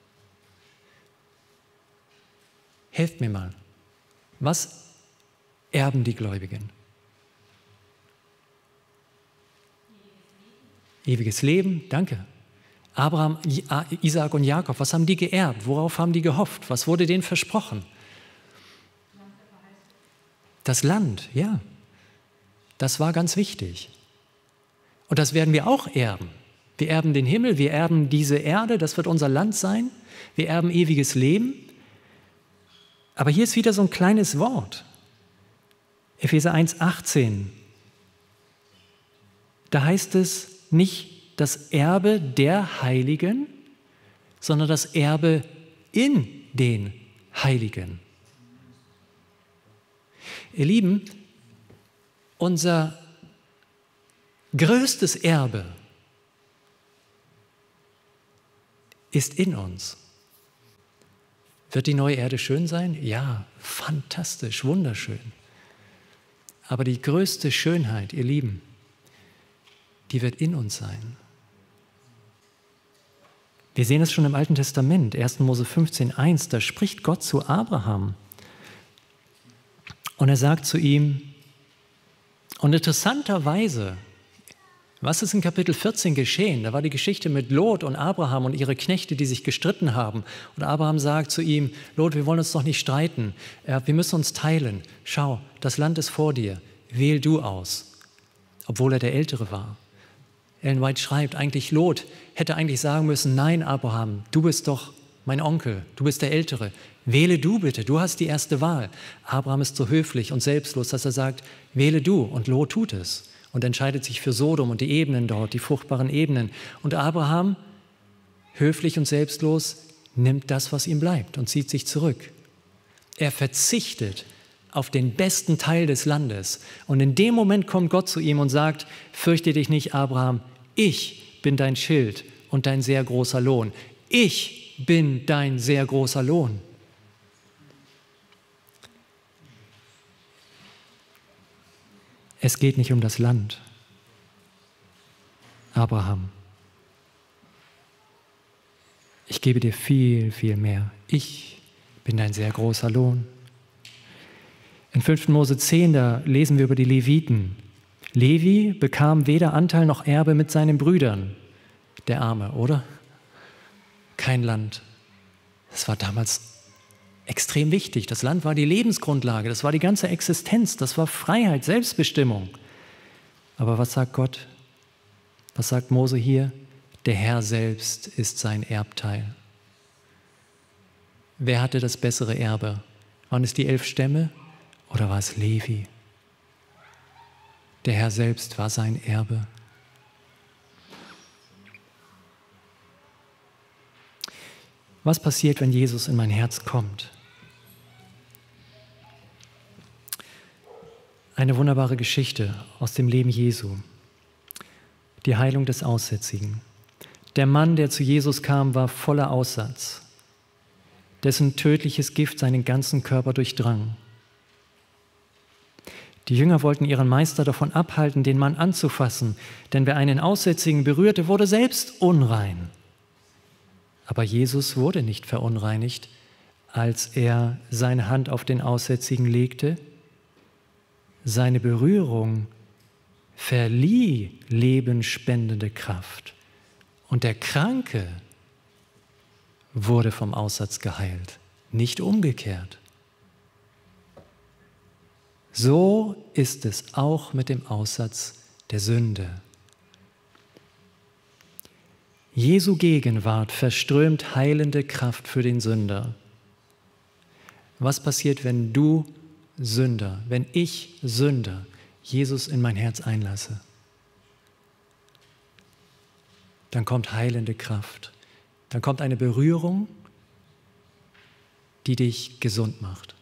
Helft mir mal. Was erben die Gläubigen? Ewiges Leben, danke. Abraham, Isaak und Jakob, was haben die geerbt? Worauf haben die gehofft? Was wurde denen versprochen? Das Land, ja. Das war ganz wichtig. Und das werden wir auch erben. Wir erben den Himmel, wir erben diese Erde, das wird unser Land sein. Wir erben ewiges Leben. Aber hier ist wieder so ein kleines Wort. Epheser 1,18. Da heißt es nicht das Erbe der Heiligen, sondern das Erbe in den Heiligen. Ihr Lieben, unser größtes Erbe ist in uns. Wird die neue Erde schön sein? Ja, fantastisch, wunderschön. Aber die größte Schönheit, ihr Lieben, die wird in uns sein. Wir sehen es schon im Alten Testament, 1. Mose 15,1, da spricht Gott zu Abraham. Und er sagt zu ihm, und interessanterweise, was ist in Kapitel 14 geschehen? Da war die Geschichte mit Lot und Abraham und ihre Knechte, die sich gestritten haben. Und Abraham sagt zu ihm, Lot, wir wollen uns doch nicht streiten. Wir müssen uns teilen. Schau, das Land ist vor dir. Wähl du aus. Obwohl er der Ältere war. Ellen White schreibt, eigentlich Lot hätte eigentlich sagen müssen, nein, Abraham, du bist doch mein Onkel, du bist der Ältere. Wähle du bitte, du hast die erste Wahl. Abraham ist so höflich und selbstlos, dass er sagt, wähle du. Und Lot tut es und entscheidet sich für Sodom und die Ebenen dort, die fruchtbaren Ebenen. Und Abraham, höflich und selbstlos, nimmt das, was ihm bleibt und zieht sich zurück. Er verzichtet auf den besten Teil des Landes. Und in dem Moment kommt Gott zu ihm und sagt, fürchte dich nicht, Abraham, ich bin dein Schild und dein sehr großer Lohn. Ich bin dein sehr großer Lohn. Es geht nicht um das Land, Abraham. Ich gebe dir viel, viel mehr. Ich bin dein sehr großer Lohn. In 5. Mose 10, da lesen wir über die Leviten. Levi bekam weder Anteil noch Erbe mit seinen Brüdern. Der Arme, oder? Kein Land. Das war damals extrem wichtig. Das Land war die Lebensgrundlage, das war die ganze Existenz, das war Freiheit, Selbstbestimmung. Aber was sagt Gott? Was sagt Mose hier? Der Herr selbst ist sein Erbteil. Wer hatte das bessere Erbe? Waren es die 11 Stämme oder war es Levi? Der Herr selbst war sein Erbe. Was passiert, wenn Jesus in mein Herz kommt? Eine wunderbare Geschichte aus dem Leben Jesu. Die Heilung des Aussätzigen. Der Mann, der zu Jesus kam, war voller Aussatz, dessen tödliches Gift seinen ganzen Körper durchdrang. Die Jünger wollten ihren Meister davon abhalten, den Mann anzufassen, denn wer einen Aussätzigen berührte, wurde selbst unrein. Aber Jesus wurde nicht verunreinigt, als er seine Hand auf den Aussätzigen legte. Seine Berührung verlieh lebenspendende Kraft und der Kranke wurde vom Aussatz geheilt, nicht umgekehrt. So ist es auch mit dem Aussatz der Sünde. Jesu Gegenwart verströmt heilende Kraft für den Sünder. Was passiert, wenn du Sünder, wenn ich Sünder Jesus in mein Herz einlasse? Dann kommt heilende Kraft. Dann kommt eine Berührung, die dich gesund macht.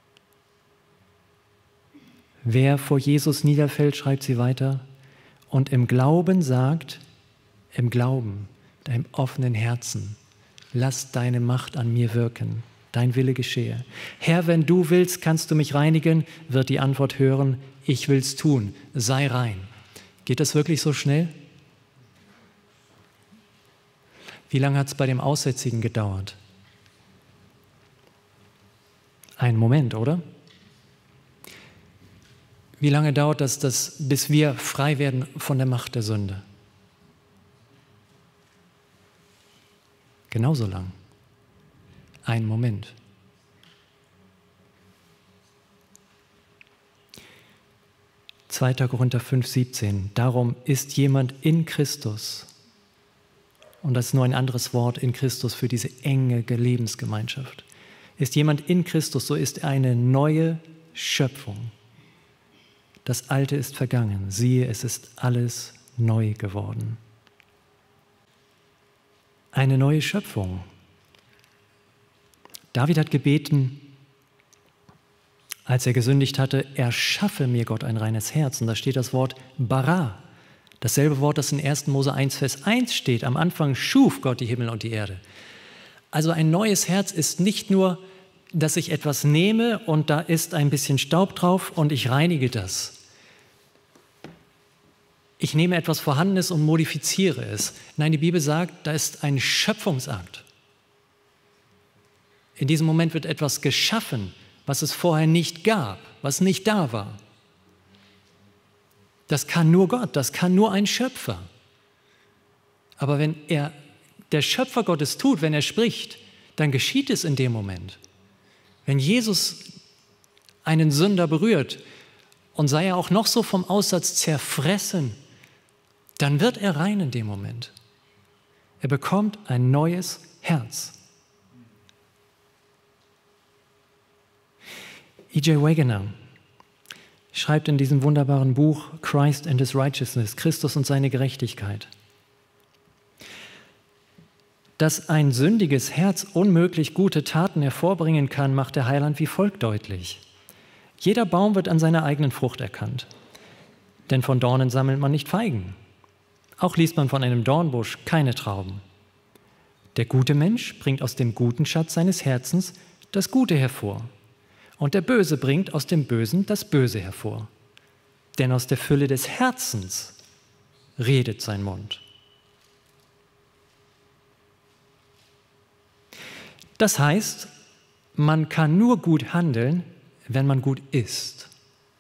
Wer vor Jesus niederfällt, schreibt sie weiter, und im Glauben sagt, im Glauben, mit einem offenen Herzen, lass deine Macht an mir wirken, dein Wille geschehe. Herr, wenn du willst, kannst du mich reinigen, wird die Antwort hören, ich will's tun, sei rein. Geht das wirklich so schnell? Wie lange hat es bei dem Aussätzigen gedauert? Einen Moment, oder? Wie lange dauert das, bis wir frei werden von der Macht der Sünde? Genauso lang. Ein Moment. (2. Korinther 5,17). Darum ist jemand in Christus, und das ist nur ein anderes Wort in Christus für diese enge Lebensgemeinschaft. Ist jemand in Christus, so ist er eine neue Schöpfung. Das Alte ist vergangen, siehe, es ist alles neu geworden. Eine neue Schöpfung. David hat gebeten, als er gesündigt hatte, erschaffe mir Gott ein reines Herz. Und da steht das Wort bara. Dasselbe Wort, das in 1. Mose 1, Vers 1 steht. Am Anfang schuf Gott die Himmel und die Erde. Also ein neues Herz ist nicht nur, dass ich etwas nehme und da ist ein bisschen Staub drauf und ich reinige das. Ich nehme etwas Vorhandenes und modifiziere es. Nein, die Bibel sagt, da ist ein Schöpfungsakt. In diesem Moment wird etwas geschaffen, was es vorher nicht gab, was nicht da war. Das kann nur Gott, das kann nur ein Schöpfer. Aber wenn der Schöpfer Gottes tut, wenn er spricht, dann geschieht es in dem Moment. Wenn Jesus einen Sünder berührt und sei er auch noch so vom Aussatz zerfressen, dann wird er rein in dem Moment. Er bekommt ein neues Herz. E.J. Wagoner schreibt in diesem wunderbaren Buch Christ and His Righteousness, Christus und seine Gerechtigkeit, dass ein sündiges Herz unmöglich gute Taten hervorbringen kann, macht der Heiland wie folgt deutlich. Jeder Baum wird an seiner eigenen Frucht erkannt, denn von Dornen sammelt man nicht Feigen. Auch liest man von einem Dornbusch keine Trauben. Der gute Mensch bringt aus dem guten Schatz seines Herzens das Gute hervor. Und der Böse bringt aus dem Bösen das Böse hervor. Denn aus der Fülle des Herzens redet sein Mund. Das heißt, man kann nur gut handeln, wenn man gut ist.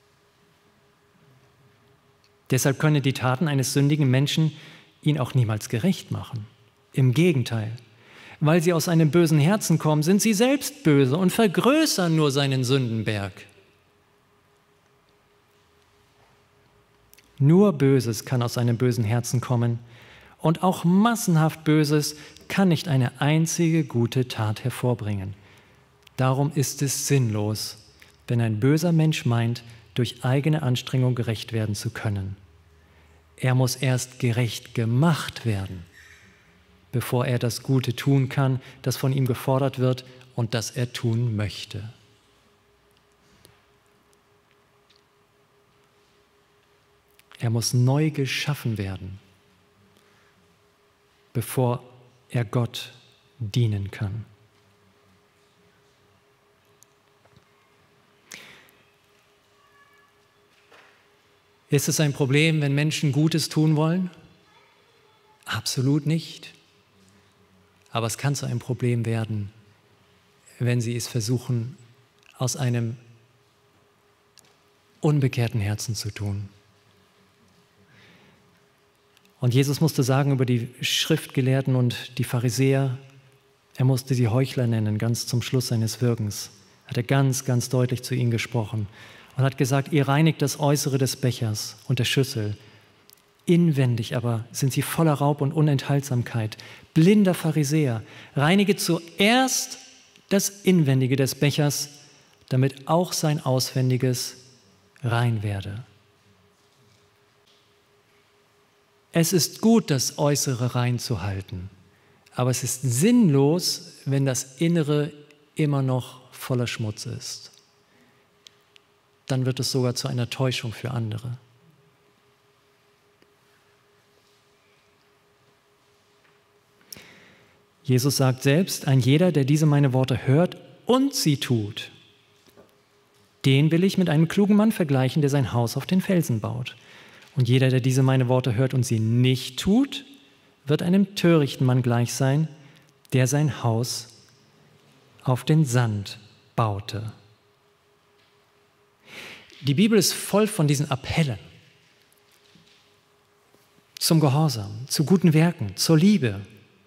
Deshalb können die Taten eines sündigen Menschen ihn auch niemals gerecht machen. Im Gegenteil. Weil sie aus einem bösen Herzen kommen, sind sie selbst böse und vergrößern nur seinen Sündenberg. Nur Böses kann aus einem bösen Herzen kommen und auch massenhaft Böses kann nicht eine einzige gute Tat hervorbringen. Darum ist es sinnlos, wenn ein böser Mensch meint, durch eigene Anstrengung gerecht werden zu können. Er muss erst gerecht gemacht werden, bevor er das Gute tun kann, das von ihm gefordert wird und das er tun möchte. Er muss neu geschaffen werden, bevor er Gott dienen kann. Ist es ein Problem, wenn Menschen Gutes tun wollen? Absolut nicht. Aber es kann zu einem Problem werden, wenn sie es versuchen, aus einem unbekehrten Herzen zu tun. Und Jesus musste sagen über die Schriftgelehrten und die Pharisäer, er musste sie Heuchler nennen, ganz zum Schluss seines Wirkens. Hat er ganz, ganz deutlich zu ihnen gesprochen und hat gesagt, ihr reinigt das Äußere des Bechers und der Schüssel. Inwendig aber sind sie voller Raub und Unenthaltsamkeit. Blinder Pharisäer, reinige zuerst das Inwendige des Bechers, damit auch sein Auswendiges rein werde. Es ist gut, das Äußere reinzuhalten, aber es ist sinnlos, wenn das Innere immer noch voller Schmutz ist. Dann wird es sogar zu einer Täuschung für andere. Jesus sagt selbst, ein jeder, der diese meine Worte hört und sie tut, den will ich mit einem klugen Mann vergleichen, der sein Haus auf den Felsen baut. Und jeder, der diese meine Worte hört und sie nicht tut, wird einem törichten Mann gleich sein, der sein Haus auf den Sand baute. Die Bibel ist voll von diesen Appellen zum Gehorsam, zu guten Werken, zur Liebe.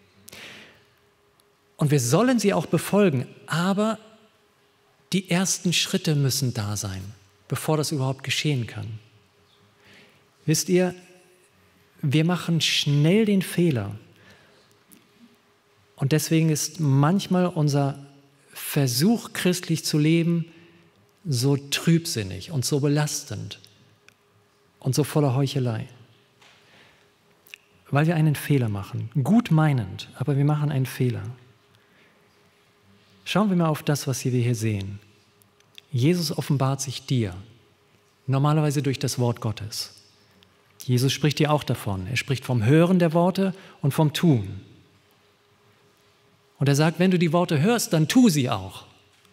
Und wir sollen sie auch befolgen, aber die ersten Schritte müssen da sein, bevor das überhaupt geschehen kann. Wisst ihr, wir machen schnell den Fehler, Und deswegen ist manchmal unser Versuch, christlich zu leben, so trübsinnig und so belastend und so voller Heuchelei. Weil wir einen Fehler machen, gut meinend, aber wir machen einen Fehler. Schauen wir mal auf das, was wir hier sehen. Jesus offenbart sich dir, normalerweise durch das Wort Gottes. Jesus spricht dir auch davon. Er spricht vom Hören der Worte und vom Tun. Und er sagt, wenn du die Worte hörst, dann tu sie auch.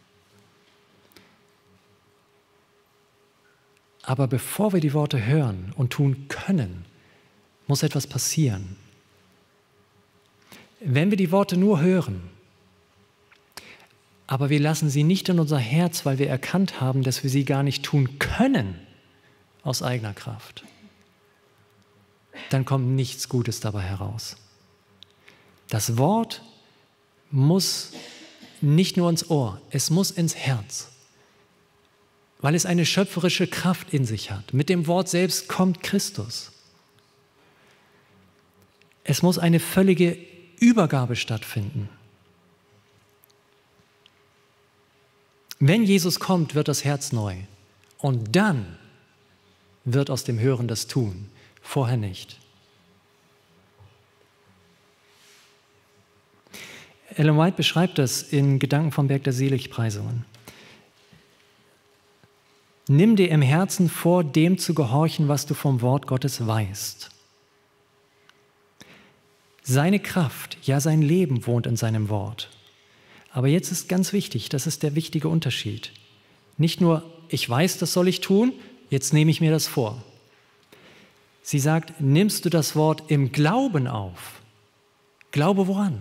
Aber bevor wir die Worte hören und tun können, muss etwas passieren. Wenn wir die Worte nur hören, aber wir lassen sie nicht in unser Herz, weil wir erkannt haben, dass wir sie gar nicht tun können aus eigener Kraft, dann kommt nichts Gutes dabei heraus. Das Wort muss nicht nur ins Ohr, es muss ins Herz, weil es eine schöpferische Kraft in sich hat. Mit dem Wort selbst kommt Christus. Es muss eine völlige Übergabe stattfinden. Wenn Jesus kommt, wird das Herz neu. Und dann wird aus dem Hören das Tun. Vorher nicht. Ellen White beschreibt das in Gedanken vom Berg der Seligpreisungen. Nimm dir im Herzen vor, dem zu gehorchen, was du vom Wort Gottes weißt. Seine Kraft, ja sein Leben wohnt in seinem Wort. Aber jetzt ist ganz wichtig, das ist der wichtige Unterschied. Nicht nur, ich weiß, das soll ich tun, jetzt nehme ich mir das vor. Sie sagt, nimmst du das Wort im Glauben auf? Glaube woran?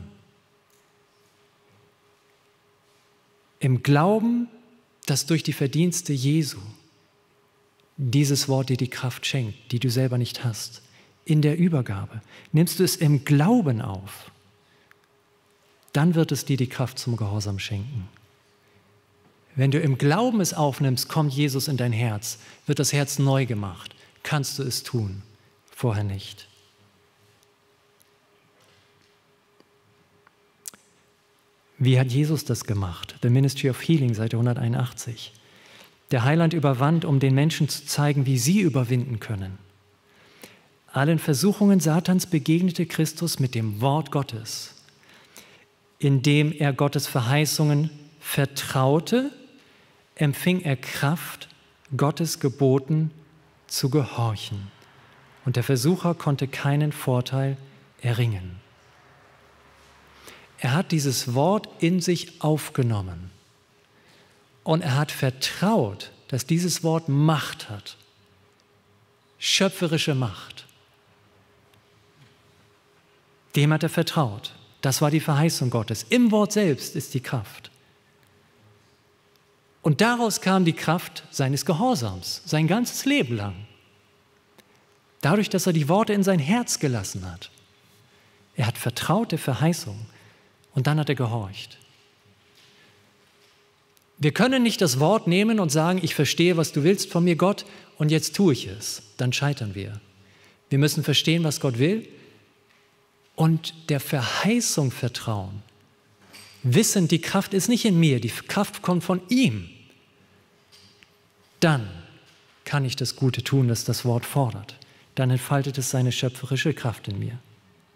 Im Glauben, dass durch die Verdienste Jesu dieses Wort dir die Kraft schenkt, die du selber nicht hast. In der Übergabe. Nimmst du es im Glauben auf, dann wird es dir die Kraft zum Gehorsam schenken. Wenn du im Glauben es aufnimmst, kommt Jesus in dein Herz, wird das Herz neu gemacht, kannst du es tun, vorher nicht. Wie hat Jesus das gemacht? The Ministry of Healing, Seite 181. Der Heiland überwand, um den Menschen zu zeigen, wie sie überwinden können. Allen Versuchungen Satans begegnete Christus mit dem Wort Gottes, indem er Gottes Verheißungen vertraute, empfing er Kraft, Gottes Geboten zu gehorchen. Und der Versucher konnte keinen Vorteil erringen. Er hat dieses Wort in sich aufgenommen und er hat vertraut, dass dieses Wort Macht hat, schöpferische Macht. Dem hat er vertraut. Das war die Verheißung Gottes. Im Wort selbst ist die Kraft. Und daraus kam die Kraft seines Gehorsams, sein ganzes Leben lang. Dadurch, dass er die Worte in sein Herz gelassen hat. Er hat vertraut der Verheißung und dann hat er gehorcht. Wir können nicht das Wort nehmen und sagen, ich verstehe, was du willst von mir, Gott, und jetzt tue ich es. Dann scheitern wir. Wir müssen verstehen, was Gott will und der Verheißung vertrauen. Wissen, die Kraft ist nicht in mir, die Kraft kommt von ihm. Dann kann ich das Gute tun, das das Wort fordert. Dann entfaltet es seine schöpferische Kraft in mir.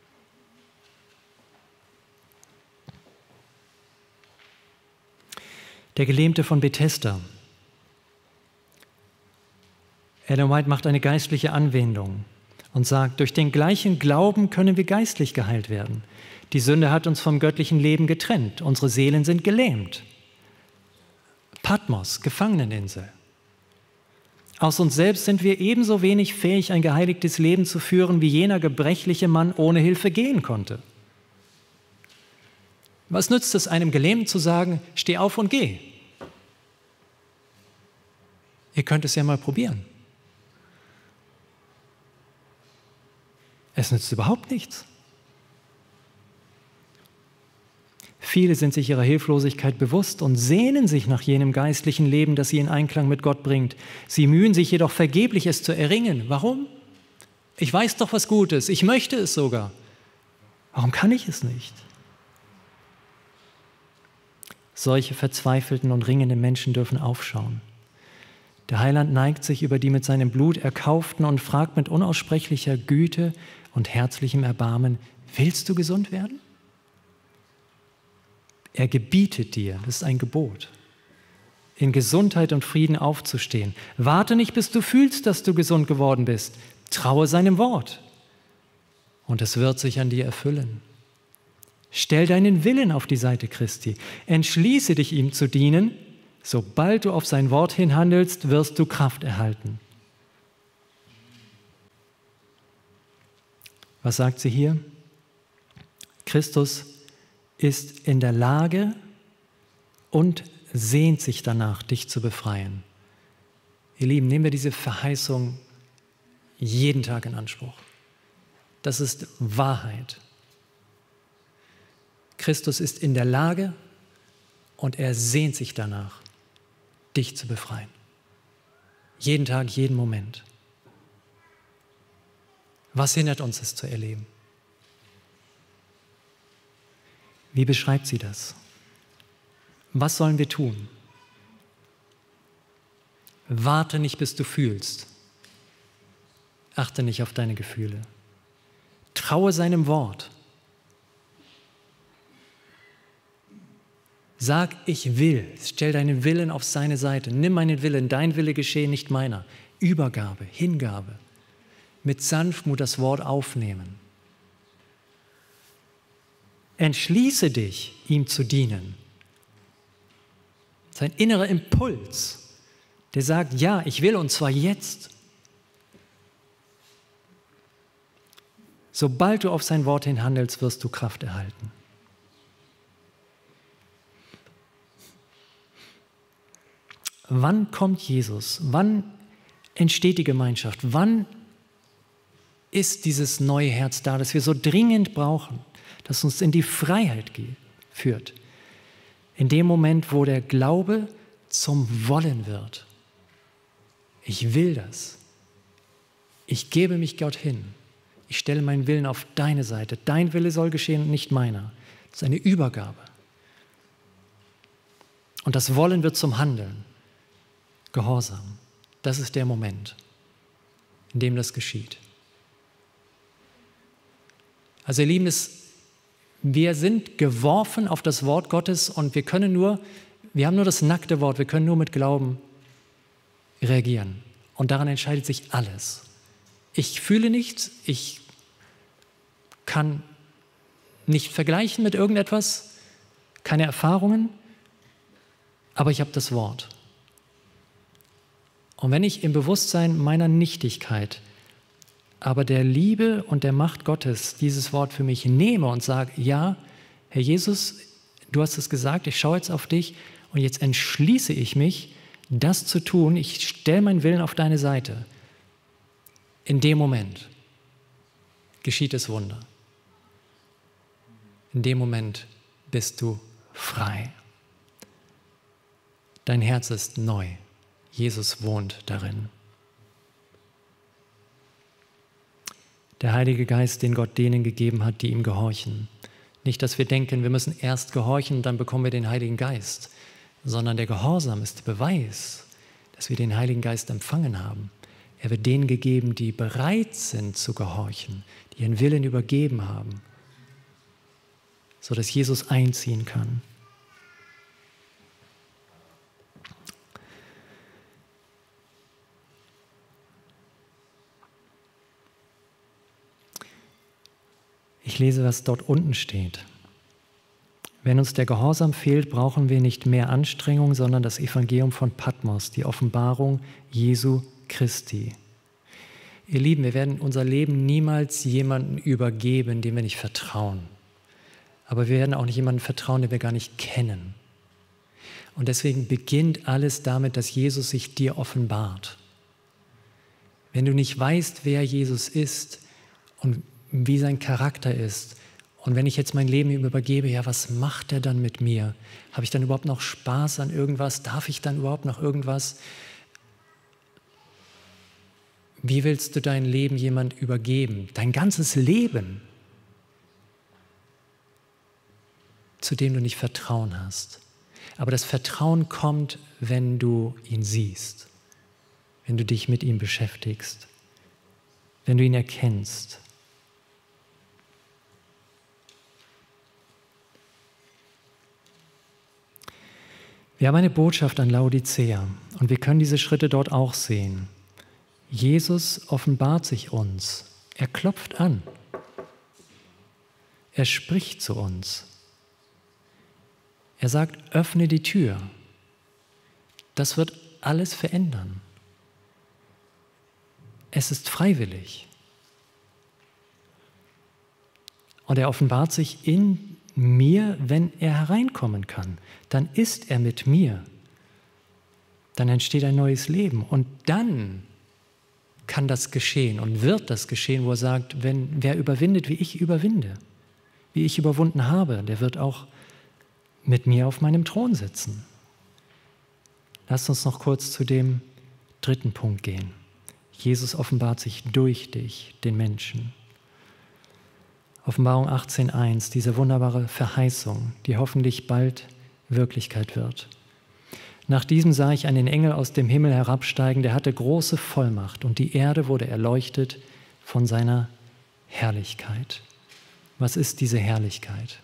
Der Gelähmte von Bethesda. Ellen White macht eine geistliche Anwendung und sagt, durch den gleichen Glauben können wir geistlich geheilt werden. Die Sünde hat uns vom göttlichen Leben getrennt. Unsere Seelen sind gelähmt. Patmos, Gefangeneninsel. Aus uns selbst sind wir ebenso wenig fähig, ein geheiligtes Leben zu führen, wie jener gebrechliche Mann ohne Hilfe gehen konnte. Was nützt es einem Gelähmten zu sagen, steh auf und geh? Ihr könnt es ja mal probieren. Es nützt überhaupt nichts. Viele sind sich ihrer Hilflosigkeit bewusst und sehnen sich nach jenem geistlichen Leben, das sie in Einklang mit Gott bringt. Sie mühen sich jedoch vergeblich, es zu erringen. Warum? Ich weiß doch was Gutes, ich möchte es sogar. Warum kann ich es nicht? Solche verzweifelten und ringenden Menschen dürfen aufschauen. Der Heiland neigt sich über die mit seinem Blut Erkauften und fragt mit unaussprechlicher Güte und herzlichem Erbarmen: Willst du gesund werden? Er gebietet dir, das ist ein Gebot, in Gesundheit und Frieden aufzustehen. Warte nicht, bis du fühlst, dass du gesund geworden bist. Traue seinem Wort und es wird sich an dir erfüllen. Stell deinen Willen auf die Seite Christi. Entschließe dich, ihm zu dienen. Sobald du auf sein Wort hin handelst, wirst du Kraft erhalten. Was sagt sie hier? Christus ist in der Lage und sehnt sich danach, dich zu befreien. Ihr Lieben, nehmen wir diese Verheißung jeden Tag in Anspruch. Das ist Wahrheit. Christus ist in der Lage und er sehnt sich danach, dich zu befreien. Jeden Tag, jeden Moment. Was hindert uns, es zu erleben? Wie beschreibt sie das? Was sollen wir tun? Warte nicht, bis du fühlst. Achte nicht auf deine Gefühle. Traue seinem Wort. Sag, ich will. Stell deinen Willen auf seine Seite. Nimm meinen Willen, dein Wille geschehe, nicht meiner. Übergabe, Hingabe. Mit Sanftmut das Wort aufnehmen. Entschließe dich, ihm zu dienen. Sein innerer Impuls, der sagt, ja, ich will, und zwar jetzt. Sobald du auf sein Wort hin handelst, wirst du Kraft erhalten. Wann kommt Jesus? Wann entsteht die Gemeinschaft? Wann ist dieses neue Herz da, das wir so dringend brauchen, das uns in die Freiheit führt? In dem Moment, wo der Glaube zum Wollen wird. Ich will das. Ich gebe mich Gott hin. Ich stelle meinen Willen auf deine Seite. Dein Wille soll geschehen und nicht meiner. Das ist eine Übergabe. Und das Wollen wird zum Handeln. Gehorsam. Das ist der Moment, in dem das geschieht. Also ihr Lieben, wir sind geworfen auf das Wort Gottes und wir haben nur das nackte Wort, wir können nur mit Glauben reagieren. Und daran entscheidet sich alles. Ich fühle nichts, ich kann nicht vergleichen mit irgendetwas, keine Erfahrungen, aber ich habe das Wort. Und wenn ich im Bewusstsein meiner Nichtigkeit, aber der Liebe und der Macht Gottes dieses Wort für mich nehme und sage, ja, Herr Jesus, du hast es gesagt, ich schaue jetzt auf dich und jetzt entschließe ich mich, das zu tun, ich stelle meinen Willen auf deine Seite. In dem Moment geschieht das Wunder. In dem Moment bist du frei. Dein Herz ist neu. Jesus wohnt darin. Der Heilige Geist, den Gott denen gegeben hat, die ihm gehorchen. Nicht, dass wir denken, wir müssen erst gehorchen und dann bekommen wir den Heiligen Geist, sondern der Gehorsam ist der Beweis, dass wir den Heiligen Geist empfangen haben. Er wird denen gegeben, die bereit sind zu gehorchen, die ihren Willen übergeben haben, sodass Jesus einziehen kann. Ich lese, was dort unten steht. Wenn uns der Gehorsam fehlt, brauchen wir nicht mehr Anstrengung, sondern das Evangelium von Patmos, die Offenbarung Jesu Christi. Ihr Lieben, wir werden unser Leben niemals jemandem übergeben, dem wir nicht vertrauen. Aber wir werden auch nicht jemandem vertrauen, den wir gar nicht kennen. Und deswegen beginnt alles damit, dass Jesus sich dir offenbart. Wenn du nicht weißt, wer Jesus ist und wie sein Charakter ist, und wenn ich jetzt mein Leben ihm übergebe, ja, was macht er dann mit mir? Habe ich dann überhaupt noch Spaß an irgendwas? Darf ich dann überhaupt noch irgendwas? Wie willst du dein Leben jemand übergeben? Dein ganzes Leben, zu dem du nicht Vertrauen hast. Aber das Vertrauen kommt, wenn du ihn siehst, wenn du dich mit ihm beschäftigst, wenn du ihn erkennst. Wir haben eine Botschaft an Laodicea und wir können diese Schritte dort auch sehen. Jesus offenbart sich uns. Er klopft an. Er spricht zu uns. Er sagt, öffne die Tür. Das wird alles verändern. Es ist freiwillig. Und er offenbart sich in mir, wenn er hereinkommen kann. Dann ist er mit mir. Dann entsteht ein neues Leben. Und dann kann das geschehen und wird das geschehen, wo er sagt, wer überwindet, wie ich überwinde, wie ich überwunden habe, der wird auch mit mir auf meinem Thron sitzen. Lasst uns noch kurz zu dem dritten Punkt gehen. Jesus offenbart sich durch dich, den Menschen. Offenbarung 18,1, diese wunderbare Verheißung, die hoffentlich bald Wirklichkeit wird. Nach diesem sah ich einen Engel aus dem Himmel herabsteigen, der hatte große Vollmacht und die Erde wurde erleuchtet von seiner Herrlichkeit. Was ist diese Herrlichkeit?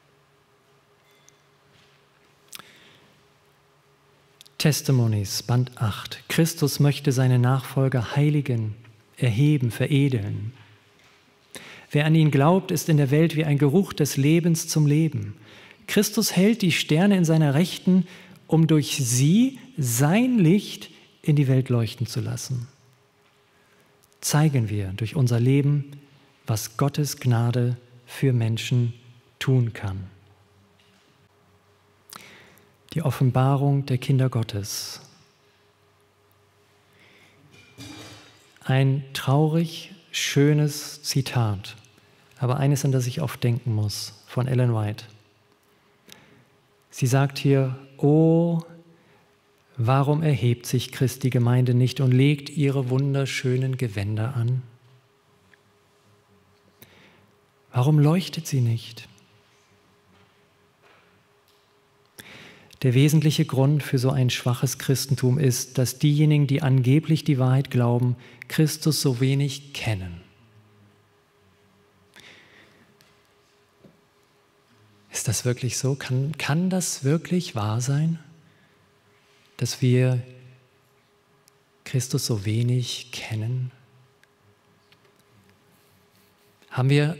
Testimonies, Band 8. Christus möchte seine Nachfolger heiligen, erheben, veredeln. Wer an ihn glaubt, ist in der Welt wie ein Geruch des Lebens zum Leben. Christus hält die Sterne in seiner Rechten, um durch sie sein Licht in die Welt leuchten zu lassen. Zeigen wir durch unser Leben, was Gottes Gnade für Menschen tun kann. Die Offenbarung der Kinder Gottes. Ein traurig schönes Zitat, aber eines, an das ich oft denken muss, von Ellen White. Sie sagt hier, oh, warum erhebt sich Christi Gemeinde nicht und legt ihre wunderschönen Gewänder an? Warum leuchtet sie nicht? Der wesentliche Grund für so ein schwaches Christentum ist, dass diejenigen, die angeblich die Wahrheit glauben, Christus so wenig kennen. Ist das wirklich so? Kann das wirklich wahr sein, dass wir Christus so wenig kennen? Haben wir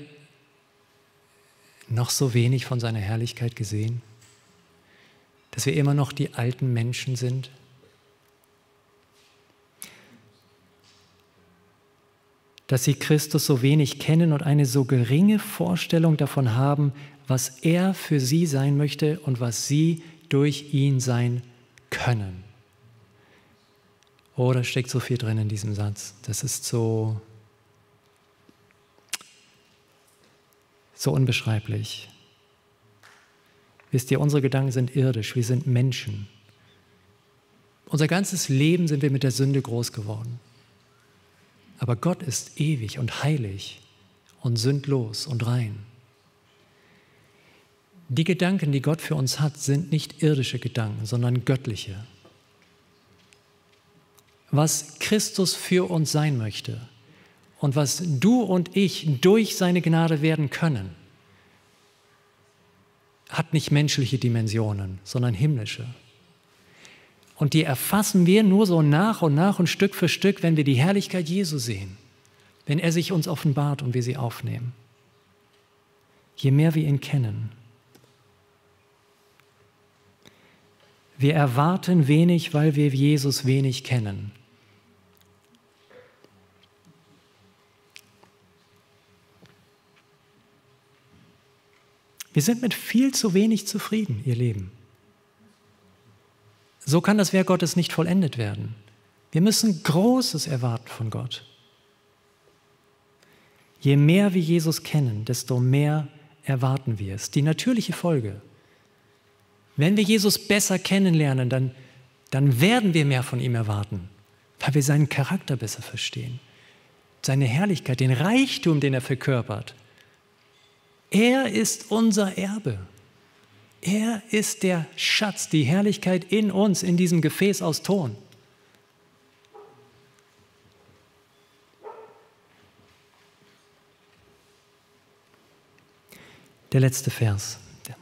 noch so wenig von seiner Herrlichkeit gesehen? Dass wir immer noch die alten Menschen sind? Dass sie Christus so wenig kennen und eine so geringe Vorstellung davon haben, was er für sie sein möchte und was sie durch ihn sein können. Oh, da steckt so viel drin in diesem Satz. Das ist so unbeschreiblich. Wisst ihr, unsere Gedanken sind irdisch, wir sind Menschen. Unser ganzes Leben sind wir mit der Sünde groß geworden. Aber Gott ist ewig und heilig und sündlos und rein. Die Gedanken, die Gott für uns hat, sind nicht irdische Gedanken, sondern göttliche. Was Christus für uns sein möchte und was du und ich durch seine Gnade werden können, hat nicht menschliche Dimensionen, sondern himmlische. Und die erfassen wir nur so nach und Stück für Stück, wenn wir die Herrlichkeit Jesu sehen, wenn er sich uns offenbart und wir sie aufnehmen. Je mehr wir ihn kennen. Wir erwarten wenig, weil wir Jesus wenig kennen. Wir sind mit viel zu wenig zufrieden, ihr Lieben. So kann das Werk Gottes nicht vollendet werden. Wir müssen Großes erwarten von Gott. Je mehr wir Jesus kennen, desto mehr erwarten wir es. Die natürliche Folge. Wenn wir Jesus besser kennenlernen, dann werden wir mehr von ihm erwarten, weil wir seinen Charakter besser verstehen, seine Herrlichkeit, den Reichtum, den er verkörpert. Er ist unser Erbe. Er ist der Schatz, die Herrlichkeit in uns, in diesem Gefäß aus Ton. Der letzte Vers.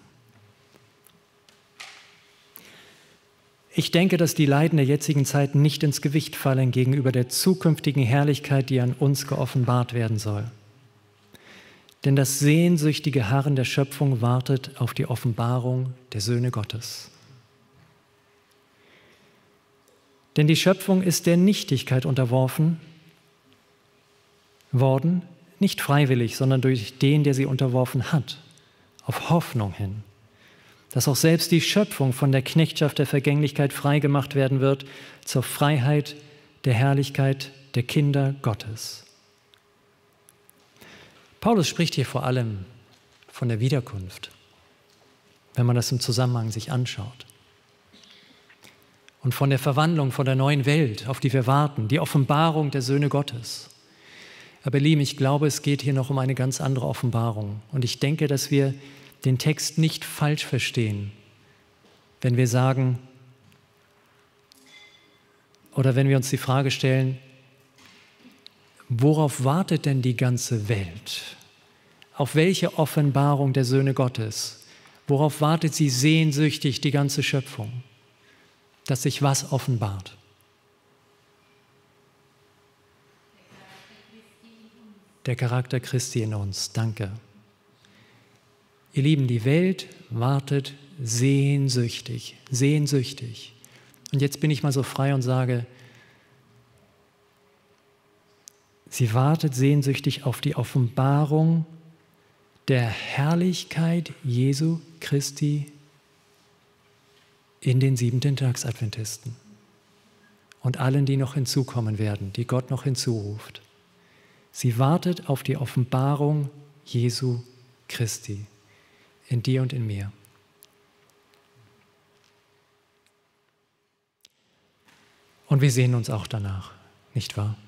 Ich denke, dass die Leiden der jetzigen Zeit nicht ins Gewicht fallen gegenüber der zukünftigen Herrlichkeit, die an uns geoffenbart werden soll. Denn das sehnsüchtige Harren der Schöpfung wartet auf die Offenbarung der Söhne Gottes. Denn die Schöpfung ist der Nichtigkeit unterworfen worden, nicht freiwillig, sondern durch den, der sie unterworfen hat, auf Hoffnung hin, dass auch selbst die Schöpfung von der Knechtschaft der Vergänglichkeit freigemacht werden wird zur Freiheit der Herrlichkeit der Kinder Gottes. Paulus spricht hier vor allem von der Wiederkunft, wenn man das im Zusammenhang sich anschaut. Und von der Verwandlung, von der neuen Welt, auf die wir warten, die Offenbarung der Söhne Gottes. Aber ihr Lieben, ich glaube, es geht hier noch um eine ganz andere Offenbarung. Und ich denke, dass wir den Text nicht falsch verstehen, wenn wir sagen, oder wenn wir uns die Frage stellen, worauf wartet denn die ganze Welt? Auf welche Offenbarung der Söhne Gottes? Worauf wartet sie sehnsüchtig, die ganze Schöpfung? Dass sich was offenbart? Der Charakter Christi in uns. Danke. Ihr Lieben, die Welt wartet sehnsüchtig, sehnsüchtig. Und jetzt bin ich mal so frei und sage, sie wartet sehnsüchtig auf die Offenbarung der Herrlichkeit Jesu Christi in den 7. Tagsadventisten und allen, die noch hinzukommen werden, die Gott noch hinzuruft. Sie wartet auf die Offenbarung Jesu Christi in dir und in mir. Und wir sehen uns auch danach, nicht wahr?